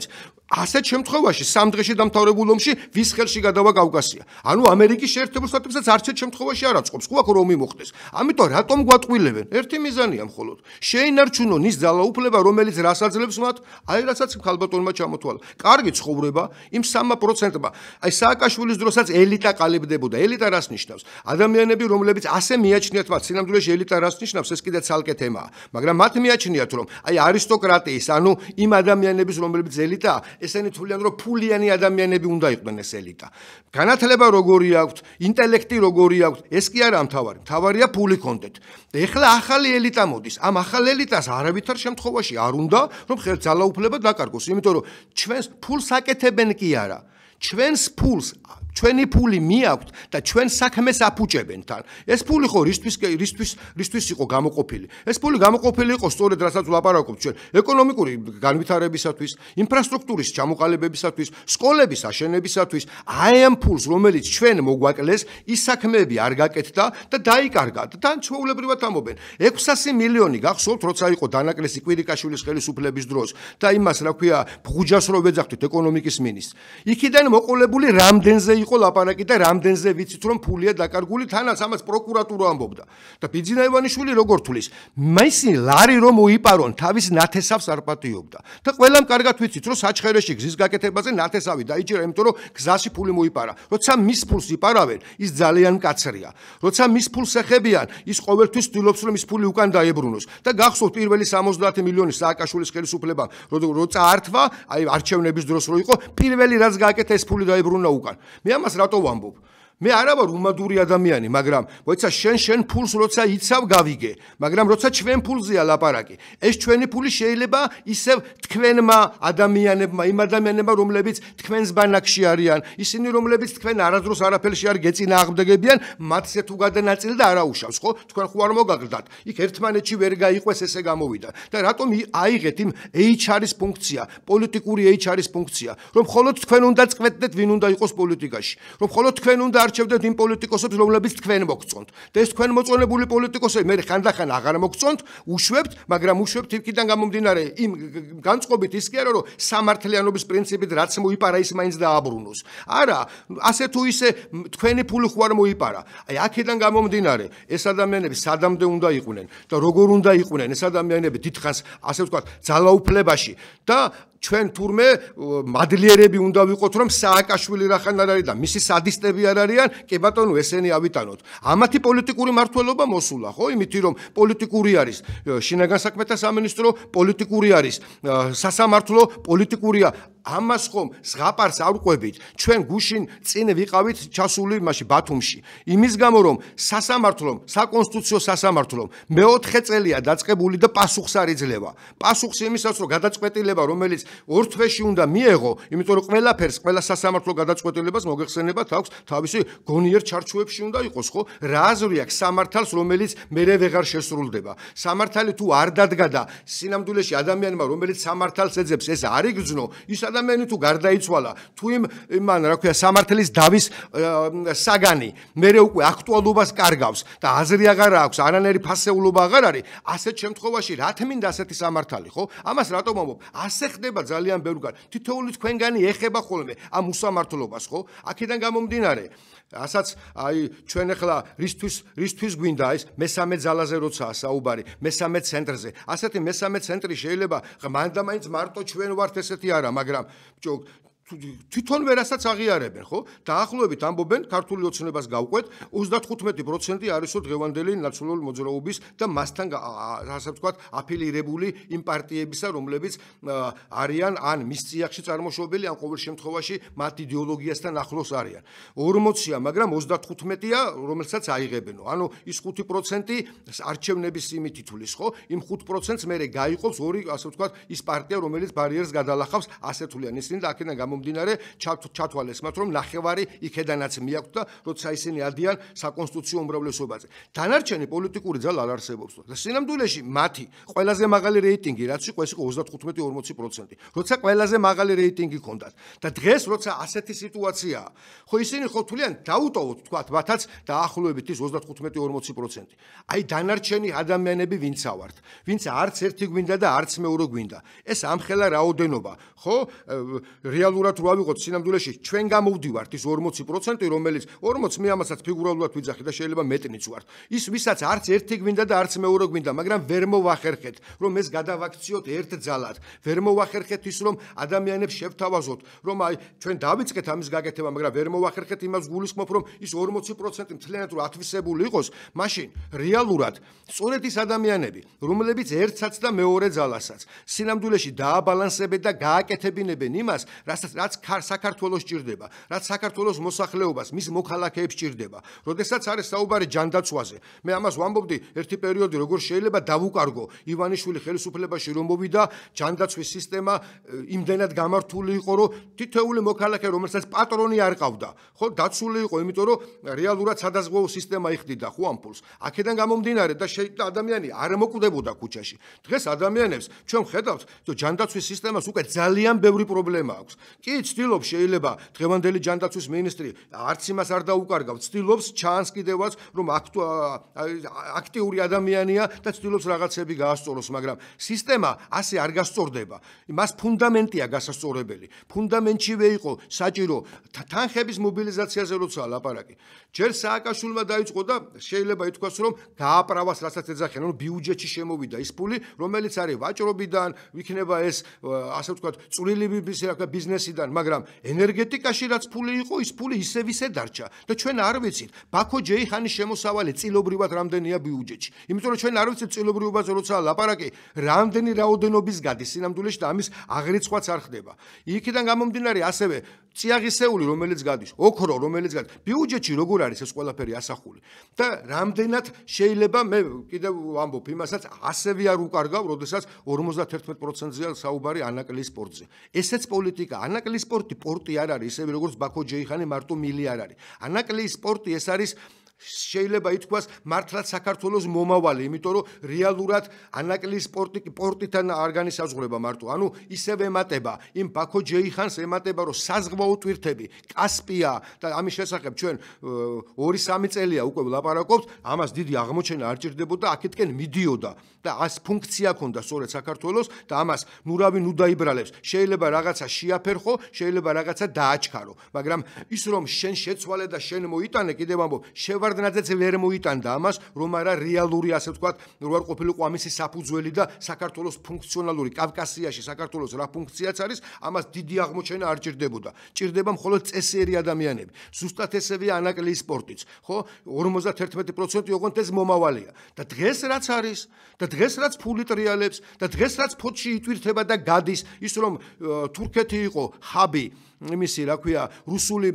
ასეთ შემთხვევაში სამ დღეში დამთავრებულ ომში ვის ხელში გადავა კავკასია? ანუ ამერიკის შეერთებულ შტატებსაც არც ერთ შემთხვევაში არ აწყობს, ხო აქ რომ მოხდეს. ამიტომ რატომ გვატყვილებენ? ერთი მიზანია მხოლოდ. შეინარჩუნონ ის ძალაუფლება, რომელიც რას აძლევს მათ? აი რასაც ხალბატონმა ჩამოთვალა. კარგი ცხოვრება იმ სამ პროცენტმა. აი სააკაშვილის დროსაც ელიტა ყალიბდებოდა. ელიტა რას ნიშნავს? ადამიანები, რომლებიც ასე მიაჩნიათ მათ, სინამდვილეში ელიტა რას ნიშნავს? ეს კიდე ცალკე თემაა. მაგრამ მათ მიაჩნიათ, რომ აი არისტოკრატიის, ანუ იმ ადამიანების, რომლებიც ელიტაა, ესენი თვლიან, რომ ფულიანი ადამიანები უნდა იყვნენ ეს ელიტა. განათლება როგორი აქვთ, ინტელექტი როგორი აქვთ, ეს კი არა მთავარი. მთავარია ფული კონდეთ. და ეხლა ახალი ელიტა მოდის. ამ ახალ ელიტას არავითარ შემთხვევაში არ უნდა, რომ ხელ ძალაუფლება დაკარგოს, იმიტომ რომ ჩვენს ფულს აკეთებენ კი არა. ჩვენს ფულს ჩვენი ფული მიაქვთ და ჩვენ საქმეს აფუჭებენ თან. ეს ფული ხო რისთვის რისთვის რისთვის იყო გამოყოფილი? ეს ფული გამოყოფილი იყო სწორედ რასაც ვლაპარაკობთ ჩვენ ეკონომიკური განვითარებისათვის, ინფრასტრუქტურის ჩამოყალიბებისათვის, სკოლების აშენებისათვის. აი ამ ფულს, რომელიც ჩვენ მოგვაკლეს, ის საქმეები არ გაკეთდა და დაიკარგა. თან ჩვეულებრივად ამობენ. ექვსასი მილიონი გახსოვთ, როცა იყო დანაკლისი კვირიკაშვილის ხელისუფლების დროს და იმას, რა ქვია, ბღუჯას რო ვეძახთით ეკონომიკის მინისტრს. იქიდან მოყოლებული რამდენზე იყო ლაპარაკი და რამდენზე ვიცით რომ ფულია დაკარგული, თანაც ამას პროკურატურა ამბობდა. და ბიძინა ივანიშვილი როგორ თulis? მაისი ლარი რომ მოიპარონ, თავის ნათესავს არ პატიობდა. და ყველამ კარგად ვიცით რომ საჩხერეში გზის გაკეთებაზე ნათესავი დაიჭირა, იმიტომ რომ გზაში ფული მოიპარა. როცა მის ფულს იპარავენ, ის ძალიან მკაცრია. როცა მის ფულს ეხებიან, ის ყოველთვის ცდილობს რომ ის ფული უკან დაებრუნოს. და გახსოვთ პირველი სამოცდაათი მილიონი სააკაშვილის ხელისუფლებამ, როცა ართვა, აი არჩევნების დროს რო იყო, პირველი რაც გააკეთა ეს ფული დაებრუნა უკან. მე ამას რატო ვამბობ? მე არა ვარ უმადური ადამიანი, მაგრამ მოიცა შენ შენ ფულს როცა იცავ გავიგე, მაგრამ როცა ჩვენ ფულზეა ლაპარაკი, ეს ჩვენი ფული შეიძლება ისევ თქვენმა ადამიანებმა, იმ ადამიანებმა, რომლებიც თქვენს ბანაკში არიან, ისინი რომლებიც თქვენ არადროს არაფერში არ გეწინააღმდეგებიან, მათზე თუ გადანაწილდა არა უშავს, ხო? თქვენ ხო არ მოგაგდათ. იქ ერთმანეთში ვერ გაიყვეს ესე გამოვიდა. და რატომ აიღეთ იმ ეიჩ არ-ის ფუნქცია, პოლიტიკური ეიჩ არ-ის ფუნქცია, რომ მხოლოდ თქვენ უნდა წყვეტდეთ, ვინ უნდა იყოს პოლიტიკაში, რომ მხოლოდ თქვენ უნდა არჩევდეთ იმ პოლიტიკოსებს, რომლებიც თქვენ მოგწონთ. და ეს თქვენ მოწონებული პოლიტიკოსები მე ხანდახან აღარ მოგწონთ, უშვებთ, მაგრამ უშვებთ იქიდან გამომდინარე იმ განწყობით ის კი არა, რომ სამართლიანობის პრინციპით რაც მოიპარა ის მაინც დააბრუნოს. არა, ასე თუ ისე თქვენი ფული ხო არ მოიპარა. აი აქედან გამომდინარე, ეს ადამიანები სადამდე უნდა იყვნენ და როგორ უნდა იყვნენ ეს ადამიანები დიდხანს, ასე ვთქვათ, ძალაუფლებაში და ჩვენ თურმე მადლიერები უნდა ვიყოთ, რომ სააკაშვილი რახან არ არის და მისი სადისტები არ არიან, კი ბატონო, ესენი ავიტანოთ. ამათი პოლიტიკური მართლობა მოსულა, ხო? იმითი რომ პოლიტიკური არის შინაგან საქმეთა სამინისტრო, პოლიტიკური არის სასამართლო, პოლიტიკურია. ამას ხომ ზღაპარს არ ვყვებით. ჩვენ გუშინ წინ ვიყავით ჩასული მასში ბათუმში. იმის გამო რომ სასამართლომ, საკონსტიტუციო სასამართლომ მეოთხე წელია დაწყებული და პასუხს არ იძლევა. პასუხს იმისაც რომ გადაწყვეტილება, რომელიც ორ თვეში უნდა მიეღო, იმიტომ რომ ყველაფერს, ყველა სასამართლო გადაწყვეტილებას მოგეხსენებათ აქვს თავისი გონიერ ჩარჩოებში უნდა იყოს, ხო? რა აზრი აქვს სამართალს, რომელიც მერე ვეღარ შესრულდება. სამართალი თუ არ დადგა და სინამდვილეში ადამიანმა, რომელიც სამართალს ეძებს, ეს არ იგრძნო, ის ადამიანი თუ გარდაიცვალა, თუ იმ იმან, რა ქვია, სამართლის დავის საგანი, მერე უკვე აქტუალობას კარგავს და აზრი აღარ აქვს, არანაირი ფასეულობა აღარ არის, ასეთ შემთხვევაში რა თმინდა ასეთი სამართალი, ხო? ამას რატომ ამბობ? ასე ხდება ძალიან ბევრგან. თითოეული თქვენგანი ეხება ხოლმე ამ უსამართლობას, ხო? აქედან გამომდინარე, ასაც აი ჩვენ ახლა რისთვის რისთვის გვინდა ეს მესამე ძალაზე როცაა საუბარი, მესამე ცენტრზე. ასეთი მესამე ცენტრი შეიძლება მანდამაინც მარტო ჩვენ ვართ ესეთი არა, მაგრამ თვითონ ვერასაც აღიარებენ, ხო? დაახლოებით ამბობენ, ქართული ოცნებას გავყვეთ, ოცდათხუთმეტი პროცენტი არისო დღევანდელი ნაციონალური მოძრაობის და მასთან ასე ვთქვათ, აფილირებული იმ პარტიებისა, რომლებიც არიან ან მის წიაღში წარმოშობილი, ან ყოველ შემთხვევაში მათ იდეოლოგიასთან ახლოს არიან. ორმოცია, მაგრამ ოცდათხუთმეტია, რომელსაც აიღებენო. ანუ ის ხუთი პროცენტი არჩევნების იმით ითulis, ხო? იმ ხუთ პროცენტს მერე გაიყოფს ორი, ასე ვთქვათ, ის პარტია, რომელიც ბარიერს გადალახავს, ასე თვლიან ისინი და აქედან გამომდინარე ჩათვალეს მათ რომ ნახევარი იქედანაც მიაქვთ და როცა ისინი ადიან საკონსტიტუციო უმრავლესობაზე. დანარჩენი პოლიტიკური ძალა არ არსებობს და სინამდვილეში მათი ყველაზე მაღალი რეიტინგი რაც იყო ეს იყო ოცდათხუთმეტი ორმოცი პროცენტი. როცა ყველაზე მაღალი რეიტინგი ჰქონდათ და დღეს როცა ასეთი სიტუაციაა, ხო ისინი ხო თვლიან დაუტოვოთ თქვათ მათაც დაახლოებით ის ოცდათხუთმეტი ორმოცი პროცენტი. აი დანარჩენი ადამიანები ვინცა ვართ, ვინც არც ერთი გვინდა და არც მეორე გვინდა. ეს ამხელა რაოდენობა, ხო? რეალურად რო ავიღოთ სინამდვილეში ჩვენ გამოვდივართ ის ორმოცი პროცენტი, რომელიც ორმოცი მე ამასაც ფიგურალურად ვიძახი და შეიძლება მეტნიც ვართ. ის ვისაც არც ერთი გვინდა და არც მეორე გვინდა, მაგრამ ვერ მოვახერხეთ, რომ ეს გადავაქციოთ ერთ ძალად. ვერ მოვახერხეთ ის რომ ადამიანებს შევთავაზოთ, რომ აი ჩვენ დავიწყეთ ამის გაკეთება, მაგრამ ვერ მოვახერხეთ იმას გულისხმობ, რომ ის ორმოცი პროცენტი მთლიანად რო ათვისებული იყოს, მაშინ რეალურად სწორედ ის ადამიანები, რომლებიც ერთსაც და მეორე ძალასაც სინამდვილეში დააბალანსებენ და გააკეთებინებენ იმას, რასაც რაც საქართველოს ჭირდება, რაც საქართველოს მოსახლეობას, მის მოქალაქეებს ჭირდება. როდესაც არის საუბარი ჯანდაცვაზე, მე ამას ვამბობდი ერთი პერიოდი, როგორ შეიძლება დავუკარგო ივანიშვილი ხელისუფლებაში რომ მოვიდა, ჯანდაცვის სისტემა იმდენად გამართული იყო, რომ თითოეული მოქალაქე, რომელსაც პატრონი არ ყავდა, ხო, დაცული იყო, იმიტომ რომ რეალურად სადაზღვეო სისტემა იხდიდა ხო ამ ფულს. აქედან გამომდინარე და ადამიანი არ მოკვდებოდა ქუჩაში. დღეს ადამიანებს ჩვენ ხედავთ, რომ ჯანდაცვის სისტემას უკვე ძალიან ბევრი პრობლემა აქვს. კი, ცდილობს შეიძლება დღევანდელი ჯანდაცვის მინისტრი არც იმას არ დაუკარგავს, ცდილობს ჩანს კიდევაც, რომ აქტიური ადამიანია და ცდილობს რაღაცები გაასწოროს, მაგრამ სისტემა ასე არ გასწორდება. მას ფუნდამენტია გასასწორებელი. ფუნდამენტშივე იყო საჭირო თანხების მობილიზაციაზე როცა ლაპარაკი. ჯერ სააკაშვილმა დაიწყო და შეიძლება ითქვას, რომ გააправას, რასაც ეძახიან, რომ ბიუჯეტში შემოვიდა ის ფული, რომელიც არის ვაჭრობიდან, იქნება ეს ასე ვთქვათ, წვრილი ბიზნესიდან, მაგრამ ენერგეტიკაში რაც ფული იყო, ის ფული ისევ ისე დარჩა და ჩვენ არ ვიცით, ბაქო ჯეიხანის შემოსავალი წილობრივად რამდენია ბიუჯეტში. იმიტომ რომ ჩვენ არ ვიცით წილობრივობაზე როცა ლაპარაკი, რამდენი რაოდენობის გადის სინამდვილეში და ამის აღრიცხვაც არ ხდება. იქიდან გამომდინარე ასევე წიაღისეული, რომელიც გადის, ოქრო, რომელიც გადის, ბიუჯეტში როგორ არის ეს ყველაფერი ასახული და რამდენად შეიძლება მე კიდევ ვამბობ იმასაც ასევე არ უკარგავ, როდესაც ორმოცდაერთმეტ პროცენტზეა საუბარი ანაკლის სპორტზე. ესეც პოლიტიკა, ანაკლის სპორტი პორტი არ არის, ისე როგორც ბაქო ჯეიხანი მარტო მილი არ არის. ანაკლის სპორტი ეს არის შეიძლება ითქვას მართლაც საქართველოს მომავალი, იმიტომ რომ რეალურად ანაკლის სპორტი პორტიდან არ განისაზღვრება მარტო. ანუ ისევ ემატება იმ ბაქო ჯეიხანს ემატება, რომ საზღვაო ტვირთები, კასპია და ამის შესახებ ჩვენ ორი სამი წელია უკვე ვლაპარაკობთ, ამას დიდი აღმოჩენა არ ჭირდებოდა, აქეთკენ მიდიოდა და ას ფუნქცია ჰქონდა სწორედ საქართველოს და ამას ნურავი ნუ დაიბრალებს. შეიძლება რაღაცა შეაფერხო, შეიძლება რაღაცა დააჩქარო, მაგრამ ის რომ შენ შეცვალე და შენ მოიტანე, კიდევ ამბობ, შევარდნაძეც ვერ მოიტანდა ამას, რომ არა რეალური, ასე ვთქვათ, რო არ ყოფილიყო ამისი საფუძველი და საქართველოს ფუნქციონალური კავკასიაში საქართველოს რა ფუნქციაც არის, ამას დიდი აღმოჩენა არ ჭირდებოდა. ჭირდება მხოლოდ წესიერი ადამიანები. ზუსტად ესევეა ანაკლის სპორტიც, ხო? ორმოცდაერთმეტი პროცენტი ოღონდ ეს მომავალია. და დღეს რაც არის და დღეს რაც ფული ტრიალებს და დღეს რაც ფოთში იტვირთება და გადის, ის რომ თურქეთი იყო ჰაბი იმისი, რა ქვია, რუსული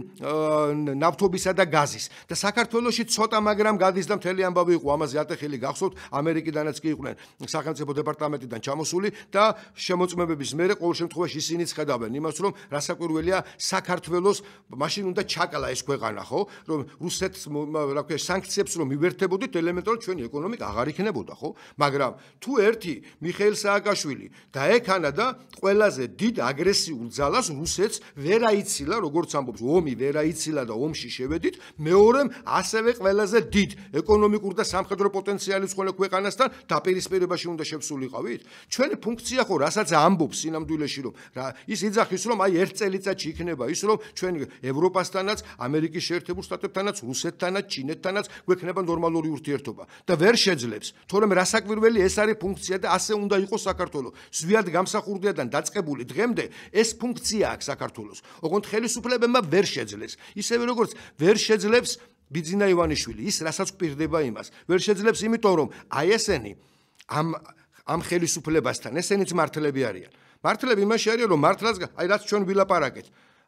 ნავთობისა და გაზის და საქართველოში ცოტა, მაგრამ გადის და მთელი ამბავი იყო ამაზე ატეხილი გახსოვთ, ამერიკიდანაც კი იყვნენ სახელმწიფო დეპარტამენტიდან ჩამოსული და შემოწმებების მერე ყოველ შემთხვევაში ისინიც ხედავენ იმას, რომ რასაკვირველია საქართველოს მაშინ უნდა ჩაკლა ეს ქვეყანა, ხო? რომ რუსეთს, რა ქვია, სანქციებს რომ მივერთებოდით, ელემენტარულად ჩვენი ეკონომიკა აღარ იქნებოდა, ხო? მაგრამ თუ ერთი მიხეილ სააკაშვილი დაექანა და ყველაზე დიდ აგრესიულ ძალას რუსეთს ვერ აიცილა, როგორც ამბობს, ომი ვერ აიცილა და ომში შევედით, მეორემ ასევე ყველაზე დიდ ეკონომიკურ და სამხედრო პოტენციალის მქონე ქვეყანასთან დაპირისპირებაში უნდა შევსულიყავით. ჩვენი ფუნქცია ხო, რასაც ამბობს სინამდვილეში, რომ ის იძახის, რომ აი ერთ წელიწადში იქნება ის, რომ ჩვენ ევროპასთანაც, ამერიკის შეერთებულ შტატებთანაც, რუსეთთანაც, ჩინეთთანაც გვექნება ნორმალური ურთიერთობა და ვერ შეძლებს, თორემ რასაკვირველი ეს არის ფუნქცია და ასე უნდა იყოს საქართველოს. ზვიად გამსახურდიადან დაწყებული დღემდე ეს ფუნქცია აქვს საქართველოს. ოღონდ ხელისუფლებებმა ვერ შეძლეს. ისევე როგორც ვერ შეძლებს ბიძინა ივანიშვილი, ის რასაც გვპირდება იმას. ვერ შეძლებს იმიტომ, რომ აი ესენი ამ ამ ხელისუფლებასთან ესენიც მართლები არიან. მართლები იმაში არიან, რომ მართლაც აი რაც ჩვენ ვილაპარაკეთ,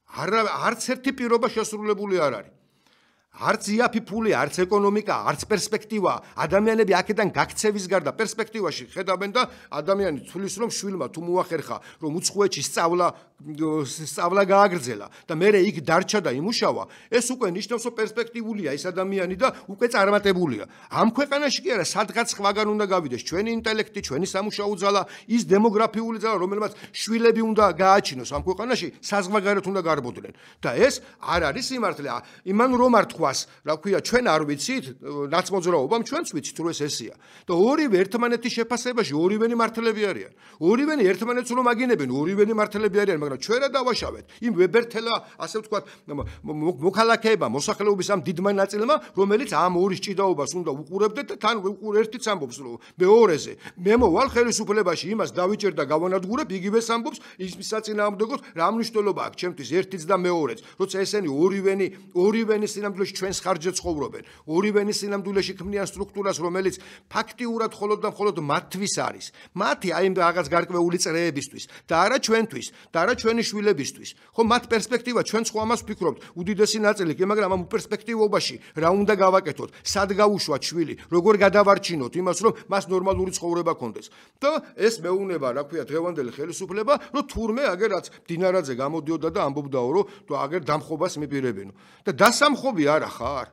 არც ერთი პირობა შესრულებული არ არის. არც იაფი ფული, არც ეკონომიკა, არც პერსპექტივა. ადამიანები აქედან გაქცევის გარდა პერსპექტივაში ხედავენ და ადამიანი თulis რომ შვილმა თუ მოახერხა, რომ უცხოეთში სწავლა სწავლა გააგრძელა და მე იქ დარჩა და იმუშავა, ეს უკვე ნიშნავს, რომ პერსპექტივულია ეს ადამიანი და უკვე წარმატებულია. ამ ქვეყანაში კი არა, სადღაც სხვაგან უნდა გავიდეს ჩვენი ინტელექტი, ჩვენი სამუშაო ძალა, ის დემოგრაფიული ძალა, რომელმაც შვილები უნდა გააჩინოს ამ ქვეყანაში, საზღვარგარეთ უნდა გარბოდნენ. და ეს არ არის სიმართლე. იმან რომ არ თქვას, რა ქვია, ჩვენ არ ვიცით, ნაცმოძრაობამ ჩვენც ვიცით, რომ ეს ესეა. და ორივე ერთმანეთის შეფასებაში ორივენი მართლები არიან. ორივენი ერთმანეთს რომ აგინებენ, ორივენი მართლები არიან, მაგრამ ჩვენ რა დავაშავეთ? იმ ვებერთელა, ასე ვთქვათ, მოქალაქეებმა, მოსახლეობის ამ დიდმა ნაწილმა, რომელიც ამ ორი ჭიდაობას უნდა უყურებდეთ და თან ერთიც ამბობს, რომ მეორეზე მე მოვალ ხელისუფლებაში, იმას დავიჭერ და გავანადგურებ, იგივეს ამბობს, ის საწინააღმდეგოდ რა მნიშვნელობა აქვს ჩემთვის ერთიც და მეორეც, როცა ესენი ორივენი, ორივენი სინამდვილეში ჩვენს ხარჯზე ცხოვრობენ, ორივენი სინამდვილეში ქმნიან სტრუქტურას, რომელიც ფაქტიურად მხოლოდ და მხოლოდ მათთვის არის. მათი აი ამ რაღაც გარკვეული წრეებისთვის და არა ჩვენთვის და არა ჩვენი შვილებისთვის. ხო, მათ პერსპექტივა ჩვენც ხო ამას ვფიქრობთ, უდიდესი ნაწილი კი, მაგრამ ამ პერსპექტივობაში რა უნდა გავაკეთოთ, სად გავუშვათ შვილი, როგორ გადავარჩინოთ იმას, რომ მას ნორმალური ცხოვრება კონდეს. და ეს მეუნება, რა ქვია, დღევანდელი ხელისუფლება, რომ თურმე აგერ რაც დინარაძე გამოდიოდა და ამბობდაო, რომ თუ აგერ დამხობას მიპირებინო. და დასამხობი არა ხარ?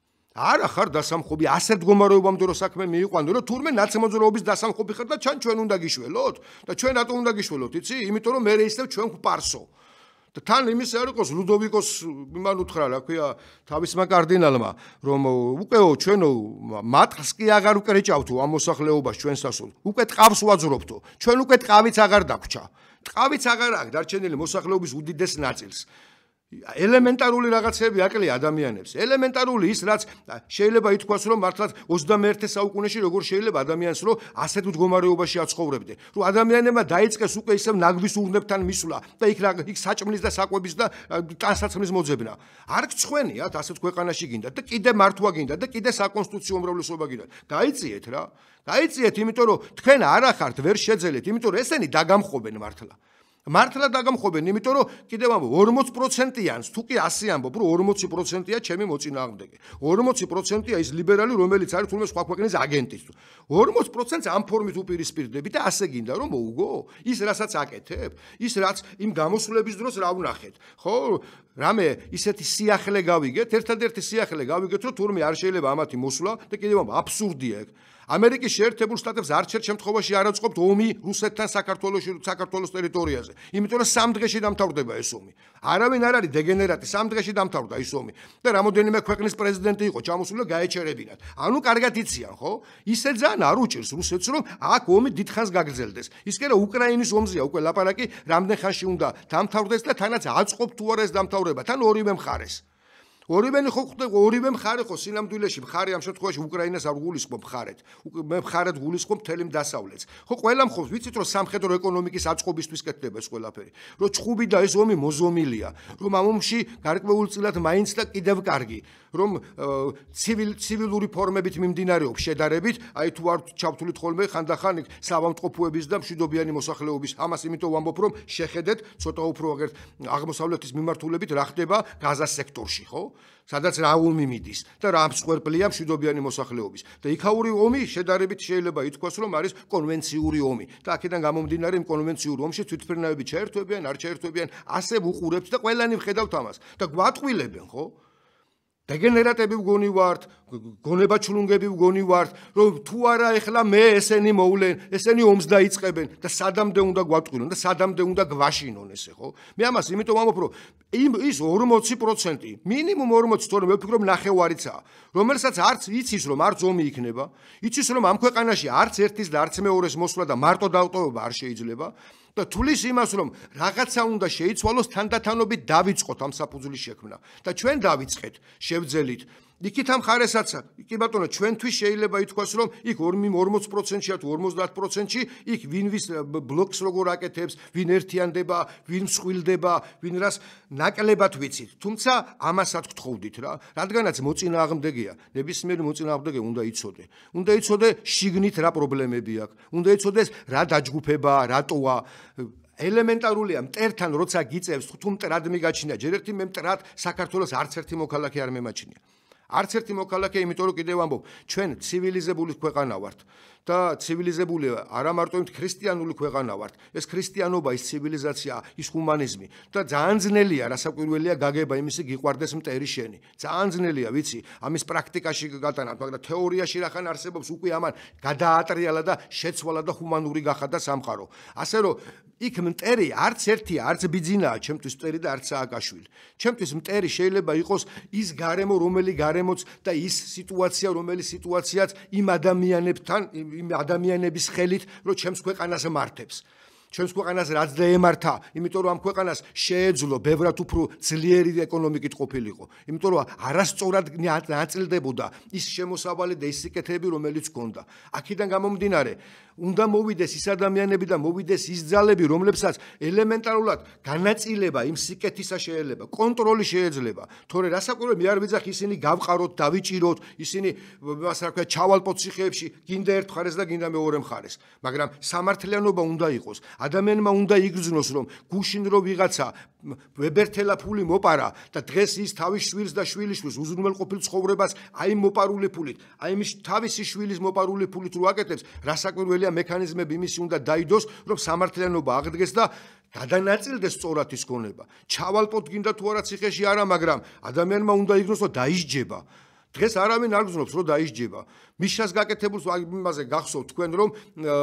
არა ხარ დასამხობი, ასე მდგომარეობამდე რომ საქმე მიიყვანო, რომ თურმე ნაცმოძრაობის დასამხობი ხარ და ჩვენ ჩვენ უნდა გიშველოთ და ჩვენ რატომ უნდა გიშველოთ, იცი? იმიტომ რომ მე ისევ ჩვენ გვპარსო. და თან იმის არ იყოს ლუდოვიკოს იმან უთხრა, რა ქვია, თავისმა კარდინალმა, რომ უკეო ჩვენო მატყლს კი აღარ უკრეჭავთო ამ მოსახლეობას ჩვენსასულ. უკვე ტყავს ვაძრობთო. ჩვენ უკვე ტყავიც აღარ დაგვრჩა. ტყავიც აღარ აქვს დარჩენილი მოსახლეობის უდიდეს ნაწილს. ელემენტარული რაღაცები აკლია ადამიანებს. ელემენტარული ის, რაც შეიძლება ითქვას, რომ მართლაც ოცდამეერთე საუკუნეში როგორ შეიძლება ადამიანს რომ ასეთ მდგომარეობაში აცხოვრებდე. რომ ადამიანებმა დაიწყეს უკვე ისევ ნაგვის ურნებთან მისვლა და იქ იქ საჭმლის და საკვების და ტანსაცმლის მოძებნა. არ გცხვენიათ ასეთ ქვეყანაში გინდა და კიდე მართვა გინდა და კიდე საკონსტიტუციო უმრავლესობა გინდა. გაიწიეთ რა. გაიწიეთ, იმიტომ რომ თქვენ არ ახართ, ვერ შეძელეთ, იმიტომ რომ ესენი დაგამხობენ მართლა. მართლა დაგამხობენ, იმიტომ რომ კიდევ ამბობ ორმოც პროცენტიანს, თუ კი ასი ამბობ, რომ ორმოცი პროცენტია ჩემი მოწინააღმდეგე. ორმოცი პროცენტია ის ლიბერალი, რომელიც არის თუნდაც სხვა ქვეყნის აგენტი. ორმოც პროცენტს ამ ფორმით უპირისპირდები და ასე გინდა რომ მოუგო? ის რასაც აკეთებ, ის რაც იმ გამოსვლების დროს რა ვნახეთ. ხო, რამე ისეთი სიახლე გავიგეთ, ერთადერთი სიახლე გავიგეთ, რომ თურმე არ შეიძლება ამათი მოსვლა და კიდევ ამბობ აბსურდია ეგ. ამერიკის შეერთებულ შტატებს არჩერთ შემთხვევაში არ აწყობთ ომი რუსეთთან საქართველოში, საქართველოს ტერიტორიაზე. იმიტომ რომ სამ დღეში დამთავრდება ეს ომი. არავინ არ არის დეგენერატი, სამ დღეში დამთავრდა ეს ომი. და რამოდენიმე ქვეყნის პრეზიდენტი იყო ჩამოსული და გაეჩერებინათ. ანუ კარგად იციან, ხო? ისე ძალიან არ უჭირს რუსეთს, რომ აქ ომი დიდხანს გაგრძელდეს. ის კი არა უკრაინის ომზეა უკვე ლაპარაკი, რამდენ ხანში უნდა დამთავრდეს და თანაც აწყობთ თუ არა ეს დამთავრება, თან ორივე მხარეს. ორივენი ხო ხდება, ორივე მხარე ხო სინამდვილეში მხარე ამ შემთხვევაში უკრაინას არ გულისხმობ მხარეთ. მე მხარეთ გულისხმობ მთელი დასავლეთს. ხო ყველა მხობს ვიცით რომ სამხედრო ეკონომიკის აწყობისთვის კეთდება ეს ყველაფერი. რომ ჩხუბი და ეს ომი მოზომილია, რომ ამ ომში გარკვეულწილად მაინც და კიდევ კარგი, რომ ცივილ ცივილური ფორმებით მიმდინარეობს შედარებით, აი თუ არ ჩავთulit ხოლმე ხანდახან სავამტყოფოების და მშვიდობიანი მოსახლეობის ამას იმიტომ ვამბობ რომ შეხედეთ ცოტა უფრო აგერ აღმოსავლეთის მიმართულებით რა ხდება გაზას სექტორში, ხო? სადაც რა ომი მიდის და რა მსხვერპლია მშვიდობიანი მოსახლეობის. და იქაური ომი შედარებით შეიძლება ითქვას, რომ არის კონვენციური ომი. და აქედან გამომდინარე იმ კონვენციურ ომში თვითმფრინავები ჩაერთვებიან, არ ჩაერთვებიან, ასე ვუყურებთ და ყველანი ვხედავთ ამას. და გვატყვილებენ, ხო? დეგენერატები ვგონი ვართ, გონებაჩლუნგები ვგონი ვართ, რომ თუ არა ეხლა მე ესენი მოვლენ, ესენი ომს დაიწყებენ და სადამდე უნდა გვატყვილონ და სადამდე უნდა გვაშინონ ესე, ხო? მე ამას იმიტომ ვამბობ, რომ იმ ის ორმოცი პროცენტი, მინიმუმ ორმოცი, თორემ მე ვფიქრობ ნახევარიცაა, რომელსაც არც იცის, რომ არც ომი იქნება, იცის, რომ ამ ქვეყანაში არც ერთის და არც მეორეს მოსვლა და მარტო დავტოვება არ შეიძლება. და თulis იმას რომ რაღაცა უნდა შეიცვალოს თანდათანობით დავიწყოთ ამ საფუძვლის შექმნა და ჩვენ დავიწყეთ შევძელით იქით ამ ხარესაც კი ბატონო ჩვენთვის შეიძლება ითქვას რომ იქ ორმოცი პროცენტია თუ ორმოცდაათ პროცენტში იქ ვინ ვის ბლოკს როგორ აკეთებს ვინ ერთიანდება ვინ მსხვილდება ვინ რას ნაკლებად ვიცით თუმცა ამასაც გთხოვდით რა რადგანაც მოწინააღმდეგეა ნებისმიერი მოწინააღმდეგე უნდა იცოდე უნდა იცოდე შიგნით რა პრობლემები აქვს უნდა იცოდეს რა დაჯგუფება რატოა ელემენტარულია მტერთან როცა გიწევს თუ მტრად მიგაჩნია ჯერ ერთი მე მტრად საქართველოს არც ერთი მოქალაქე არ მემაჩნია არც ერთი მოქალაქე, იმიტომ რომ კიდევ ამბობ, ჩვენ ცივილიზებული ქვეყანა ვართ და ცივილიზებული არა მარტო იმ ქრისტიანული ქვეყანა ვართ. ეს ქრისტიანობა, ის ცივილიზაცია, ის ჰუმანიზმი და ძალიან ძნელია, რასაკვირველია გაგება იმისი გიყვარდეს მტერი შენი. ძალიან ძნელია, ვიცი, ამის პრაქტიკაში გატანათ, მაგრამ თეორიაში რახან არსებობს უკვე ამან გადაატრიალა და შეცვალა და ჰუმანური გახადა სამყარო. ასე რომ იქ მტერი არც ერთია, არც ბიძინაა ჩემთვის მტერი და არც სააკაშვილი. ჩემთვის მტერი შეიძლება იყოს ის გარემო, რომელი გარემოც და ის სიტუაცია, რომელი სიტუაციაც იმ ადამიანებთან, იმ ადამიანების ხელით, რომ ჩემს ქვეყანას მართებს. ჩვენს ქვეყანას რაც დაემართა, იმიტომ რომ ამ ქვეყანას შეეძლო ბევრად უფრო ძლიერი ეკონომიკით ყოფილიყო. იმიტომ რომ არასწორად ნაწილდებოდა ის შემოსავალი და ის სიკეთეები, რომელიც ჰქონდა. აქედან გამომდინარე, უნდა მოვიდეს ის ადამიანები და მოვიდეს ის ძალები, რომლებსაც ელემენტარულად განაწილება იმ სიკეთისა შეიძლება, კონტროლი შეიძლება. თორე რასაკვირველია, მე არ ვიძახ ისინი გავყაროთ, დავიჭიროთ, ისინი მას რა ქვია, ჩავალპოთ ციხეებში, გინდა ერთ მხარეს და გინდა მეორე მხარეს. მაგრამ სამართლიანობა უნდა იყოს. ადამიანმა უნდა იგრძნოს, რომ გუშინ რო ვიღაცა ვებერთელა ფული მოპარა და დღეს ის თავის შვილს და შვილიშვილს უზრუნველყოფილ ცხოვრებას აი მოპარული ფულით, აი მის თავისი შვილის მოპარული ფულით რო აკეთებს, რასაკვირველია მექანიზმები იმისი უნდა დაიდოს, რომ სამართლიანობა აღდგეს და გადანაწილდეს სწორად ის ქონება. ჩავალპოთ გინდა თუ არა ციხეში არა, მაგრამ ადამიანმა უნდა იგრძნოს, რომ დაისჯება. დღეს არავინ არ გრძნობს, რომ დაისჯება. მიშას გაკეთებულს იმაზე გახსოვთ თქვენ, რომ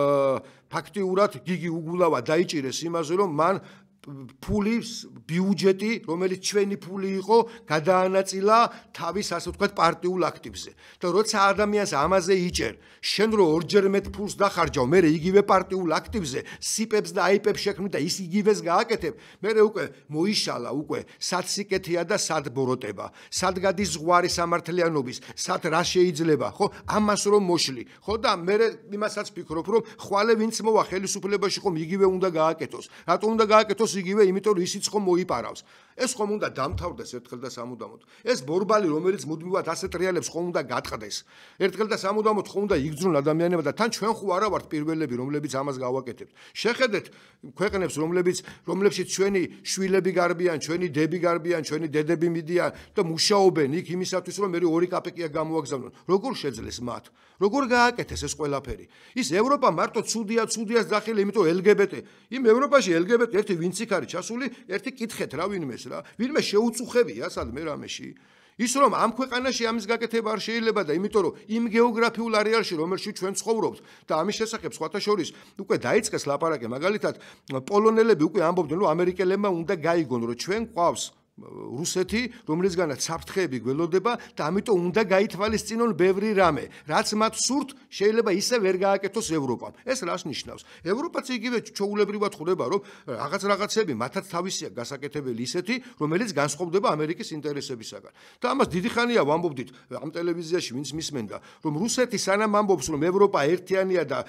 ფაქტიურად გიგი უგულავა დაიჭირეს იმაზე, რომ მან ფულის ბიუჯეტი, რომელიც ჩვენი ფული იყო, გადაანაწილა თავის, ასე ვთქვათ, პარტიულ აქტივზე. და როცა ადამიანს ამაზე იჭერ, შენ რო ორჯერ მეტ ფულს დახარჯავ, მე იგივე პარტიულ აქტივზე, სიპებს და აიპებს შექმნი და ის იგივეს გააკეთებ, მე უკვე მოიშალა უკვე სად სიკეთეა და სად ბოროტება, სად გადის ზღვარი სამართლიანობის, სად რა შეიძლება, ხო? ამას რომ მოშლი, ხო და მე იმასაც ვფიქრობ, რომ ხვალე ვინც მოვა ხელისუფლებაში ხომ იგივე უნდა გააკეთოს. რატო უნდა გააკეთოს იგივე, იმიტომ რომ ისიც ხომ მოიპარავს. ეს ხომ უნდა დამთავრდეს ერთხელ და სამუდამოდ. ეს ბორბალი, რომელიც მუდმივად ასე ტრიალებს, ხომ უნდა გატყდეს. ერთხელ და სამუდამოდ ხომ უნდა იგრძნონ ადამიანებმა და თან ჩვენ ხო არა ვართ პირველები, რომლებიც ამას გავაკეთებთ. შეხედეთ ქვეყნებს, რომლებიც რომლებშიც ჩვენი შვილები გარბიან, ჩვენი დები გარბიან, ჩვენი დედები მიდიან და მუშაობენ იქ იმისათვის, რომ მე ორი კაპიკია გამოაგზავნონ. როგორ შეძლეს მათ? როგორ გააკეთეს ეს ყველაფერი? ის ევროპა მარტო ცუდია, ცუდიას დახილი, იმიტომ ელ გი ბი ტი. იმ ევროპაში ელ გი ბი ტი ერთი ვინც იქ არის ჩასული, ერთი კითხეთ რა ვინმეს რა. ვინმე შეუწუხებია სადმე რამეში. ის რომ ამ ქვეყანაში ამის გაკეთება არ შეიძლება და იმიტომ რომ იმ გეოგრაფიულ არეალში, რომელშიც ჩვენ ცხოვრობთ და ამის შესახებ სხვათა შორის უკვე დაიწყეს ლაპარაკი, მაგალითად პოლონელები უკვე ამბობდნენ, რომ ამერიკელებმა უნდა გაიგონ, რომ ჩვენ ყავს რუსეთი, რომლისგანაც საფრთხეები გველოდება და ამიტომ უნდა გაითვალისწინონ ბევრი რამე, რაც მათ სურთ, შეიძლება ისე ვერ გააკეთოს ევროპამ. ეს რას ნიშნავს? ევროპაც იგივე ჩვეულებრივად ხვდება, რომ რაღაც რაღაცები მათაც თავისია გასაკეთებელი ისეთი, რომელიც განსხვავდება ამერიკის ინტერესებისაგან. და ამას დიდი ხანია ვამბობდით ამ ტელევიზიაში, ვინც მისმენდა, რომ რუსეთი სანამ ამბობს, რომ ევროპა ერთიანია და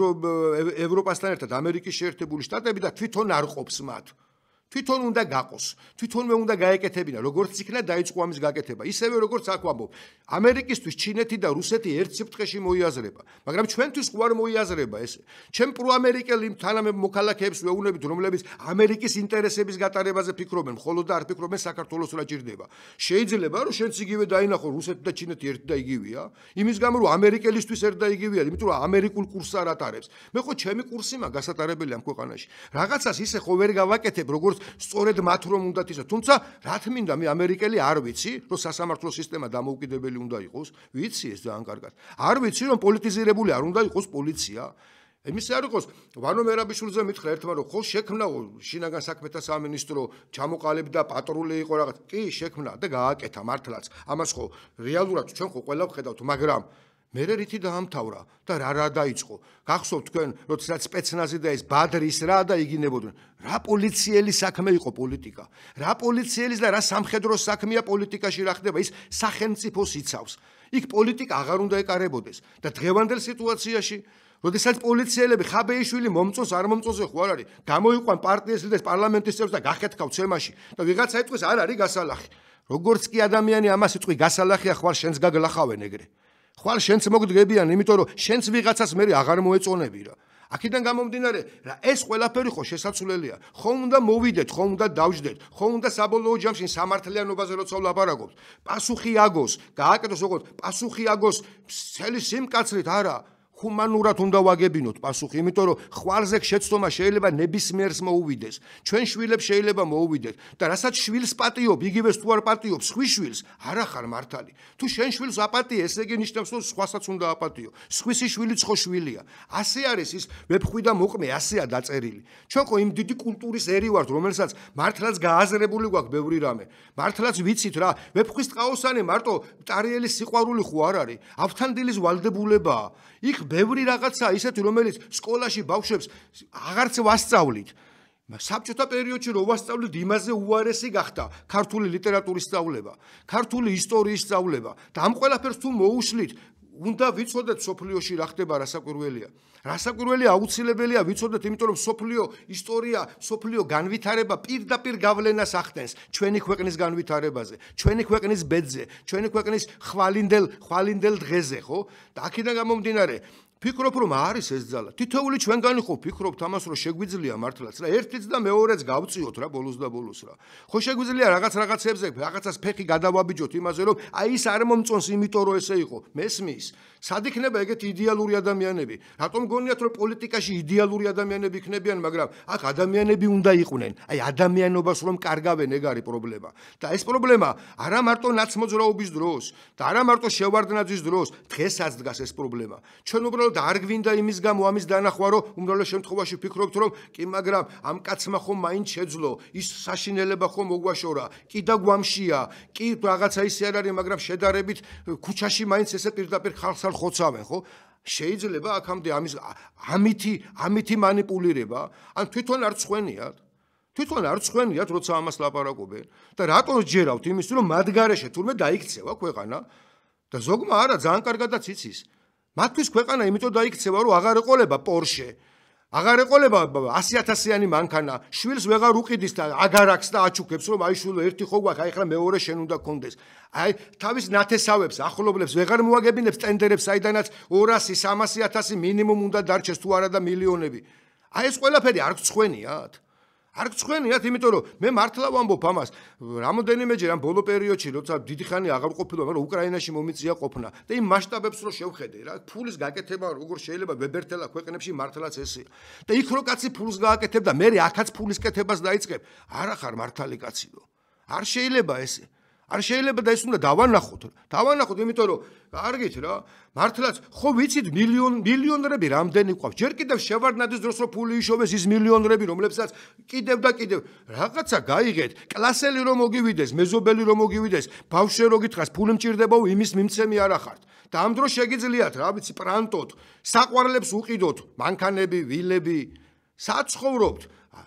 ევროპასთან ერთად ამერიკის შეერთებული შტატები და თვითონ არ ყოფს მათ. თვითონ უნდა გაყოს, თვითონვე უნდა გაეკეთებინა, როგორც იქნა დაიწყო ამის გაკეთება. ისევე როგორც აქ ვამბობ, ამერიკისთვის ჩინეთი და რუსეთი ერთ სიფრთხეში მოიაზრება, მაგრამ ჩვენთვის ხო არ მოიაზრება ესე. ჩემ პროამერიკელი თანამებ მოქალაქეებს ვეუბნებით, რომლებიც ამერიკის ინტერესების გატარებაზე ფიქრობენ, მხოლოდ და არ ფიქრობენ საქართველოს რა ჭირდება. შეიძლება რომ შენც იგივე დაინახო რუსეთი და ჩინეთი ერთ და იგივეა, იმის გამო რომ ამერიკელისთვის ერთ და იგივეა, იმიტომ რომ ამერიკულ კურსს არ ატარებს. მე ხო ჩემი კურსი მაქვს გასატარებელი ამ ქვეყანაში. რაღაცას ისე ხო ვერ გავაკეთებ, როგორც სწორედ მათ რომ უნდათ ისა, თუმცა რა თმინდა მე ამერიკელი არ ვიცი, რომ სასამართლო სისტემა დამოუკიდებელი უნდა იყოს, ვიცი ეს ძალიან კარგად. არ ვიცი რომ პოლიტიზირებული არ უნდა იყოს პოლიცია. იმის არ იყოს, ვანო მერაბიშვილზე მითხრა ერთმა რომ ხო შექმნაო შინაგან საქმეთა სამინისტრო, ჩამოყალიბდა პატრული იყო რაღაც. კი, შექმნა და გააკეთა მართლაც. ამას ხო რეალურად ჩვენ ხო ყველა ვხედავთ, მაგრამ მე რითი დაამთავრა და რა რა დაიწყო. გახსოვთ თქვენ, როდესაც სპეცნაზი და ეს ბადრის რა დაიგინებოდნენ. რა პოლიციელი საქმე იყო პოლიტიკა. რა პოლიცielis და რა სამხედრო საქმეა პოლიტიკაში რა ხდება, ის სახელმწიფოს იცავს. იქ პოლიტიკა აღარ უნდა ეკარებოდეს და დღევანდელ სიტუაციაში როდესაც პოლიციელები ხაბეიშვილი მომწონს არ მომწონს ხო არ არის, გამოიყვან პარტიის ლიდერს პარლამენტის წევრს და გახეთქავ ცემაში და ვიღაცა იტყვის არ არის გასალახი. როგორც კი ადამიანი ამას იტყვი გასალახია, ხვალ შენს გაგლახავენ ეგრე. ხვალ შენც მოგდგებიან, იმიტომ რომ შენც ვიღაცას მე აღარ მოეწონები რა. აქედან გამომდინარე, რა ეს ყველაფერი ხო შესაძლებელია. ხომ უნდა მოვიდეთ, ხომ უნდა დავждეთ, ხომ უნდა საბოლოო ჯამში სამართლიანობაზე როცა ვლაპარაკობთ, პასუხი აგოს, გააკეთოს როგორც პასუხი აგოს ცელი სიმკაცრით, არა. Humanურად უნდა ვაგებინოთ პასუხი, იმიტომ რომ ხვალზე შეცდომა შეიძლება ნებისმიერს მოუვიდეს. ჩვენ შვილებს შეიძლება მოუვიდეთ და რასაც შვილს პატიობ, იგივეს თუ არ პატიობ სხვის შვილს, არ ახარ მართალი. თუ შენ შვილს აპატიე, ესე იგი ნიშნავს, რომ სხვასაც უნდა აპატიო. სხვისი შვილიც ხო შვილია. ასე არის ის ვეფხვი და მოყმე, ასეა დაწერილი. ჩვენ ხო იმ დიდი კულტურის ერი ვართ, რომელსაც მართლაც გააზრებული გვაქვს ბევრი რამე. მართლაც ვიცით რა, ვეფხვის ტყაოსანი მარტო ტარიელის სიყვარული ხო არ არის, ავთანდილის ვალდებულებაა. იქ ბევრი რაღაცა ისეთი, რომელიც სკოლაში ბავშვებს აღარც ვასწავლით. საბჭოთა პერიოდში რო ვასწავლით, იმაზე უარესი გახდა ქართული ლიტერატურის სწავლება, ქართული ისტორიის სწავლება და ამ ყველაფერს თუ მოუშლით, უნდა ვიცოდეთ სოფლიოში რა ხდება, რასაკვირველია. რასაკვირველია აუცილებელია ვიცოდეთ, იმიტომ რომ სოფლიო ისტორია, სოფლიო განვითარება პირდაპირ გავლენას ახდენს ჩვენი ქვეყნის განვითარებაზე, ჩვენი ქვეყნის ბედზე, ჩვენი ქვეყნის ხვალინდელ ხვალინდელ დღეზე, ხო? და აქედან გამომდინარე, ფიქრობ რომ არის ეს ძალა. თითოეული ჩვენგანი ხო ფიქრობთ ამას, რომ შეგვიძლია მართლაც რა ერთიც და მეორეც გავწიოთ რა ბოლოს და ბოლოს რა. ხო შეგვიძლია რაღაც რაღაცებზე რაღაცას ფეხი გადავაბიჯოთ იმაზე, რომ აი ის არ მომწონს, იმიტომ რომ ესე იყო. მესმის. სად იქნება ეგეთი იდეალური ადამიანები? რატომ გონიათ რომ პოლიტიკაში იდეალური ადამიანები იქნებიან, მაგრამ აქ ადამიანები უნდა იყვნენ. აი ადამიანობას რომ კარგავენ, ეგ არის პრობლემა. და ეს პრობლემა არა მარტო ნაცმოძრაობის დროს და არა მარტო შევარდნაძის დროს, დღესაც დგას ეს პრობლემა. ჩვენ უბრალოდ არ გვინდა იმის გამო ამის დანახვა, რომ უმრავლეს შემთხვევაში ფიქრობთ, რომ კი, მაგრამ ამ კაცმა ხომ მაინც შეძლო, ის საშინელება ხომ მოგვაშორა, კი და გვამშია, კი რაღაცა ისე არ არის, მაგრამ შედარებით ქუჩაში მაინც ესე პირდაპირ ხალხს არ ხოცავენ, ხო? შეიძლება აქამდე ამის ამითი ამითი манипуლირება, ან თვითონ არ წხვენიათ? თვითონ არ წხვენიათ, როცა ამას ლაპარაკობენ? და რატო ჯერავთ იმის, რომ მათ გარეშე თურმე დაიქცევა ქვეყანა? და ზოგმა არა, ძალიან კარგადაც იცის. მათთვის ქვეყანა იმიტომ დაიქცევა, რომ აღარ ეყოლება პორშე, აღარ ეყოლება ასი ათასიანი მანქანა, შვილს ვეღარ უყიდის და აგარაკს და აჩუქებს, რომ აი შვილო ერთი ხო გვაქვს, აი ხლა მეორე შენ უნდა გქონდეს. აი თავის ნათესავებს, ახლობლებს ვეღარ მოაგებინებს ტენდერებს, საიდანაც ორასი სამასი ათასი მინიმუმ უნდა დარჩეს თუ არა და მილიონები. აი ეს ყველაფერი არ გწხვენიათ? არ გწხვენიათ, იმიტომ რომ მე მართლა ვამბობ ამას, რამოდენიმეჯერ ამ ბოლო პერიოდში, როცა დიდი ხანი აღარ ყოფილა, მაგრამ უკრაინაში მომიწია ყოფნა და იმ მასშტაბებს რო შევხედე რა, ფულის გაკეთება როგორ შეიძლება ვებერთელა ქვეყნებში მართლაც ესეა. და იქ რო კაცი ფულს გააკეთებ და მე აქაც ფულის კეთებას დაიწყებ, არ ახარ მართალი კაციო. არ შეიძლება ესე. არ შეიძლება და ეს უნდა დავანახოთ. დავანახოთ, იმიტომ რომ კარგით რა, მართლაც ხო ვიცით მილიონ მილიონრები რამდენი ყავს. ჯერ კიდევ შევარდნაძის დროს რო ფული იშოვეს ის მილიონრები, რომლებსაც კიდევ და კიდევ რაღაცა გაიგეთ, კლასელი რომ მოგივიდეს, მეზობელი რომ მოგივიდეს, ბავშვი რო გითხრას ფული მჭირდებაო, იმის მიმცემი არ ახართ. და ამ დროს შეგიძლიათ, რა ვიცი, პრანტოთ, საყვარლებს უყიდოთ, მანქანები, ვილები, საცხოვრობთ.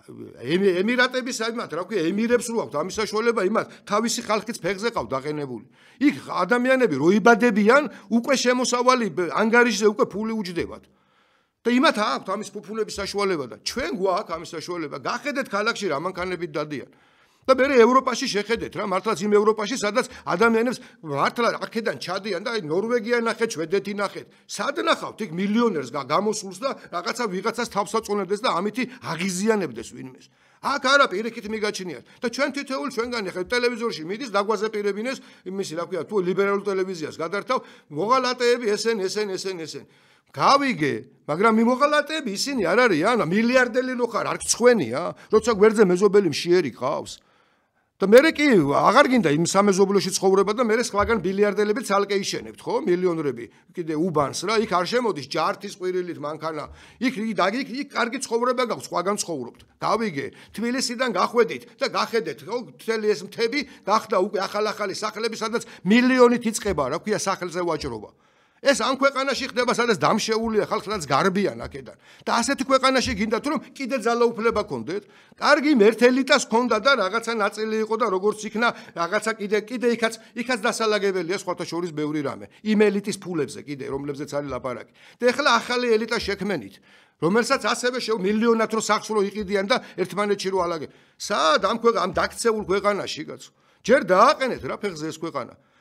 ემირატების იმათ, რა ქვია, ემირებს რო აქვს ამის საშუალება, იმათ თავისი ხალხიც ფეხზე ყავთ დაყენებული. იქ ადამიანები რო იბადებიან, უკვე შემოსავალი ანგარიშზე უკვე ფული უჯდებათ. და იმათ აქვთ ამის ფუფუნების საშუალება და ჩვენ გვაქვს ამის საშუალება. გახედეთ ქალაქში რა მანქანებით დადიან. და მე ევროპაში შეხედეთ რა, მართლაც იმ ევროპაში, სადაც ადამიანებს მართლა აქედან ჩადიან და აი ნორვეგია ნახეთ, შვედეთი ნახეთ. სად ნახავთ იქ მილიონერს გამოსულს და რაღაცა ვიღაცას თავს აწონებდეს და ამითი აღიზიანებდეს ვინმეს. აქ არა პირიქით მიგაჩნიათ. და ჩვენ თითოეული ჩვენგანი ხეთ ტელევიზორში მიდის დაგვაზეპირებინეს იმისი რა ქვია, თუ ლიბერალურ ტელევიზიას გადართავ, მოღალატეები ესენ ესენ ესენ ესენ. გავიგე, მაგრამ მიმოღალატეები ისინი არ არიან, მილიარდელი რო ხარ, არ გწხვენია, როცა გვერდზე მეზობელი მშიერი ყავს. და მე კი აღარ გინდა იმ სამეზობლოში ცხოვრება და მე სხვაგან ბილიარდელები ცალკე იშენებთ, ხო? მილიონრები. კიდე უბანს რა, იქ არ შემოდის ჯართის ყვირილით მანქანა. იქ იქ იქ კარგი ცხოვრება გაქვს, სხვაგან ცხოვრობთ. გავიგე, თბილისიდან გახვედით და გახედეთ, ხო? მთელი ეს მთები გახდა უკვე ახალ-ახალი სახლები, სადაც მილიონით იწყება, რა ქვია, სახელზე ვაჭრობა. ეს ამ ქვეყანაში ხდება, სადაც დამშეულია ხალხს, სადაც გარბიან აქედან. და ასეთი ქვეყანაში გინდათ, რომ კიდე ძალაუფლება გქონდეთ? კარგი, ერთ ელიტას ჰქონდა და რაღაცა ნაწილი იყო და როგორც იქნა, რაღაცა კიდე კიდე იქაც იქაც დასალაგებელია სხვათა შორის ბევრი რამე. იმ ელიტის ფულებზე კიდე, რომლებზეც არის ლაპარაკი. და ეხლა ახალი ელიტა შექმენით, რომელსაც ასევე შეუ მილიონად რო სახს რო იყიდიან და ერთმანეთში რო ალაგე. სად ამ ქვეყან ამ დაქცეულ ქვეყანაში, კაცო? ჯერ დააყენეთ რა ფეხზე ეს ქვეყანა.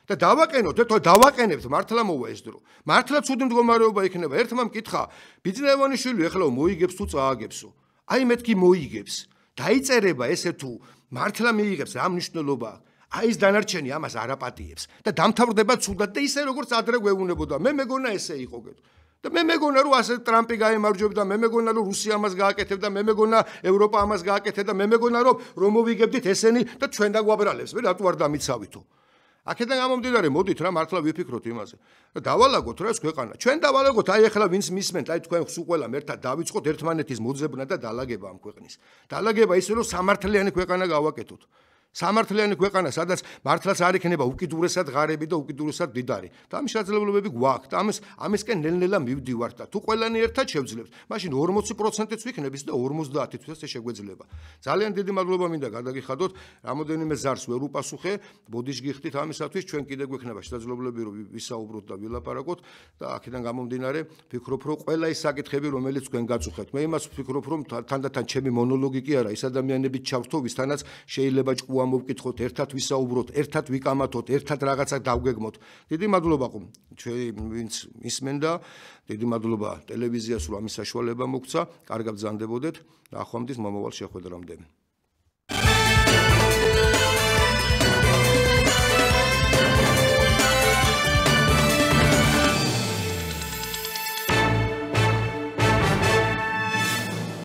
და დავაყენოთ, ერთო დავაყენებთ, მართლა მოვა ეს დრო. მართლა ცუდი მდგომარეობა იქნება. ერთმა მკითხა, ბიძნევანიშვილი ეხლა მოიგებს თუ წააგებსო. აი მეთქი მოიგებს. დაიწერება ესე თუ მართლა მიიღებს რა მნიშვნელობა აქვს. აი ეს დანარჩენი ამას არ აპატიებს და დამთავრდება ცუდად და ისე როგორც ადრე გვეუბნებოდა. მე მეგონა ესე იყო გეტყვი. და მე მეგონა რომ ასე ტრამპი გაემარჯვებდა, მე მეგონა რომ რუსია ამას გააკეთებდა, მე მეგონა ევროპა ამას გააკეთებდა, მე მეგონა რომ რომ მოვიგებდით ესენი და ჩვენ დაგვაბრალებს. მე რატო არ დამიცავითო? აქედან გამომდინარე, მოდით რა მართლა ვიფიქროთ იმაზე. და დავალაგოთ რა ეს ქვეყანა. ჩვენ დავალაგოთ, აი ახლა ვინც მისმენთ, აი თქვენ სულ ყველამ ერთად დავიწყოთ ერთმანეთის მოძებნა და დალაგება ამ ქვეყნის. დალაგება ისე რომ სამართლიანი ქვეყანა გავაკეთოთ. სამართლიანი ქვეყანა, სადაც მართლაც არ იქნება უკიდურესად ღარები და უკიდურესად დიდარი. და ამის შესაძლებლობები გვაქვს. ამის ამისკენ ნელ-ნელა მივდივართ და თუ ყველანი ერთად შევძლებთ, მაშინ ორმოცი პროცენტიც ვიქნებით და ორმოცდაათიც ეს შეგვეძლება. ძალიან დიდი მადლობა მინდა გადაგიხადოთ. რამოდენიმე ზარს ვერ უპასუხე, ბოდიში გიხდით ამისათვის, ჩვენ კიდე გვექნება შესაძლებლობები რომ ვისაუბროთ და ვილაპარაკოთ და აქედან გამომდინარე, ვფიქრობ რომ ყველა ის საკითხები, რომელიც თქვენ გაწუხებთ, მე იმას ვფიქრობ რომ თანდათან ჩემი მონოლოგი კი არა, ის ადამიანები ჩავრთო, ვისთანაც შეიძლება ჭკუა მოვკითხოთ, ერთად ვისაუბროთ, ერთად ვიკამათოთ, ერთად რაღაცა დავგეგმოთ. დიდი მადლობა ჩვენი ვინც ისმენდა, დიდი მადლობა ტელევიზიას რომ ამის საშუალება მოგცა. კარგად ბრძანდებოდეთ. ნახვამდის მომავალ შეხვედრამდე.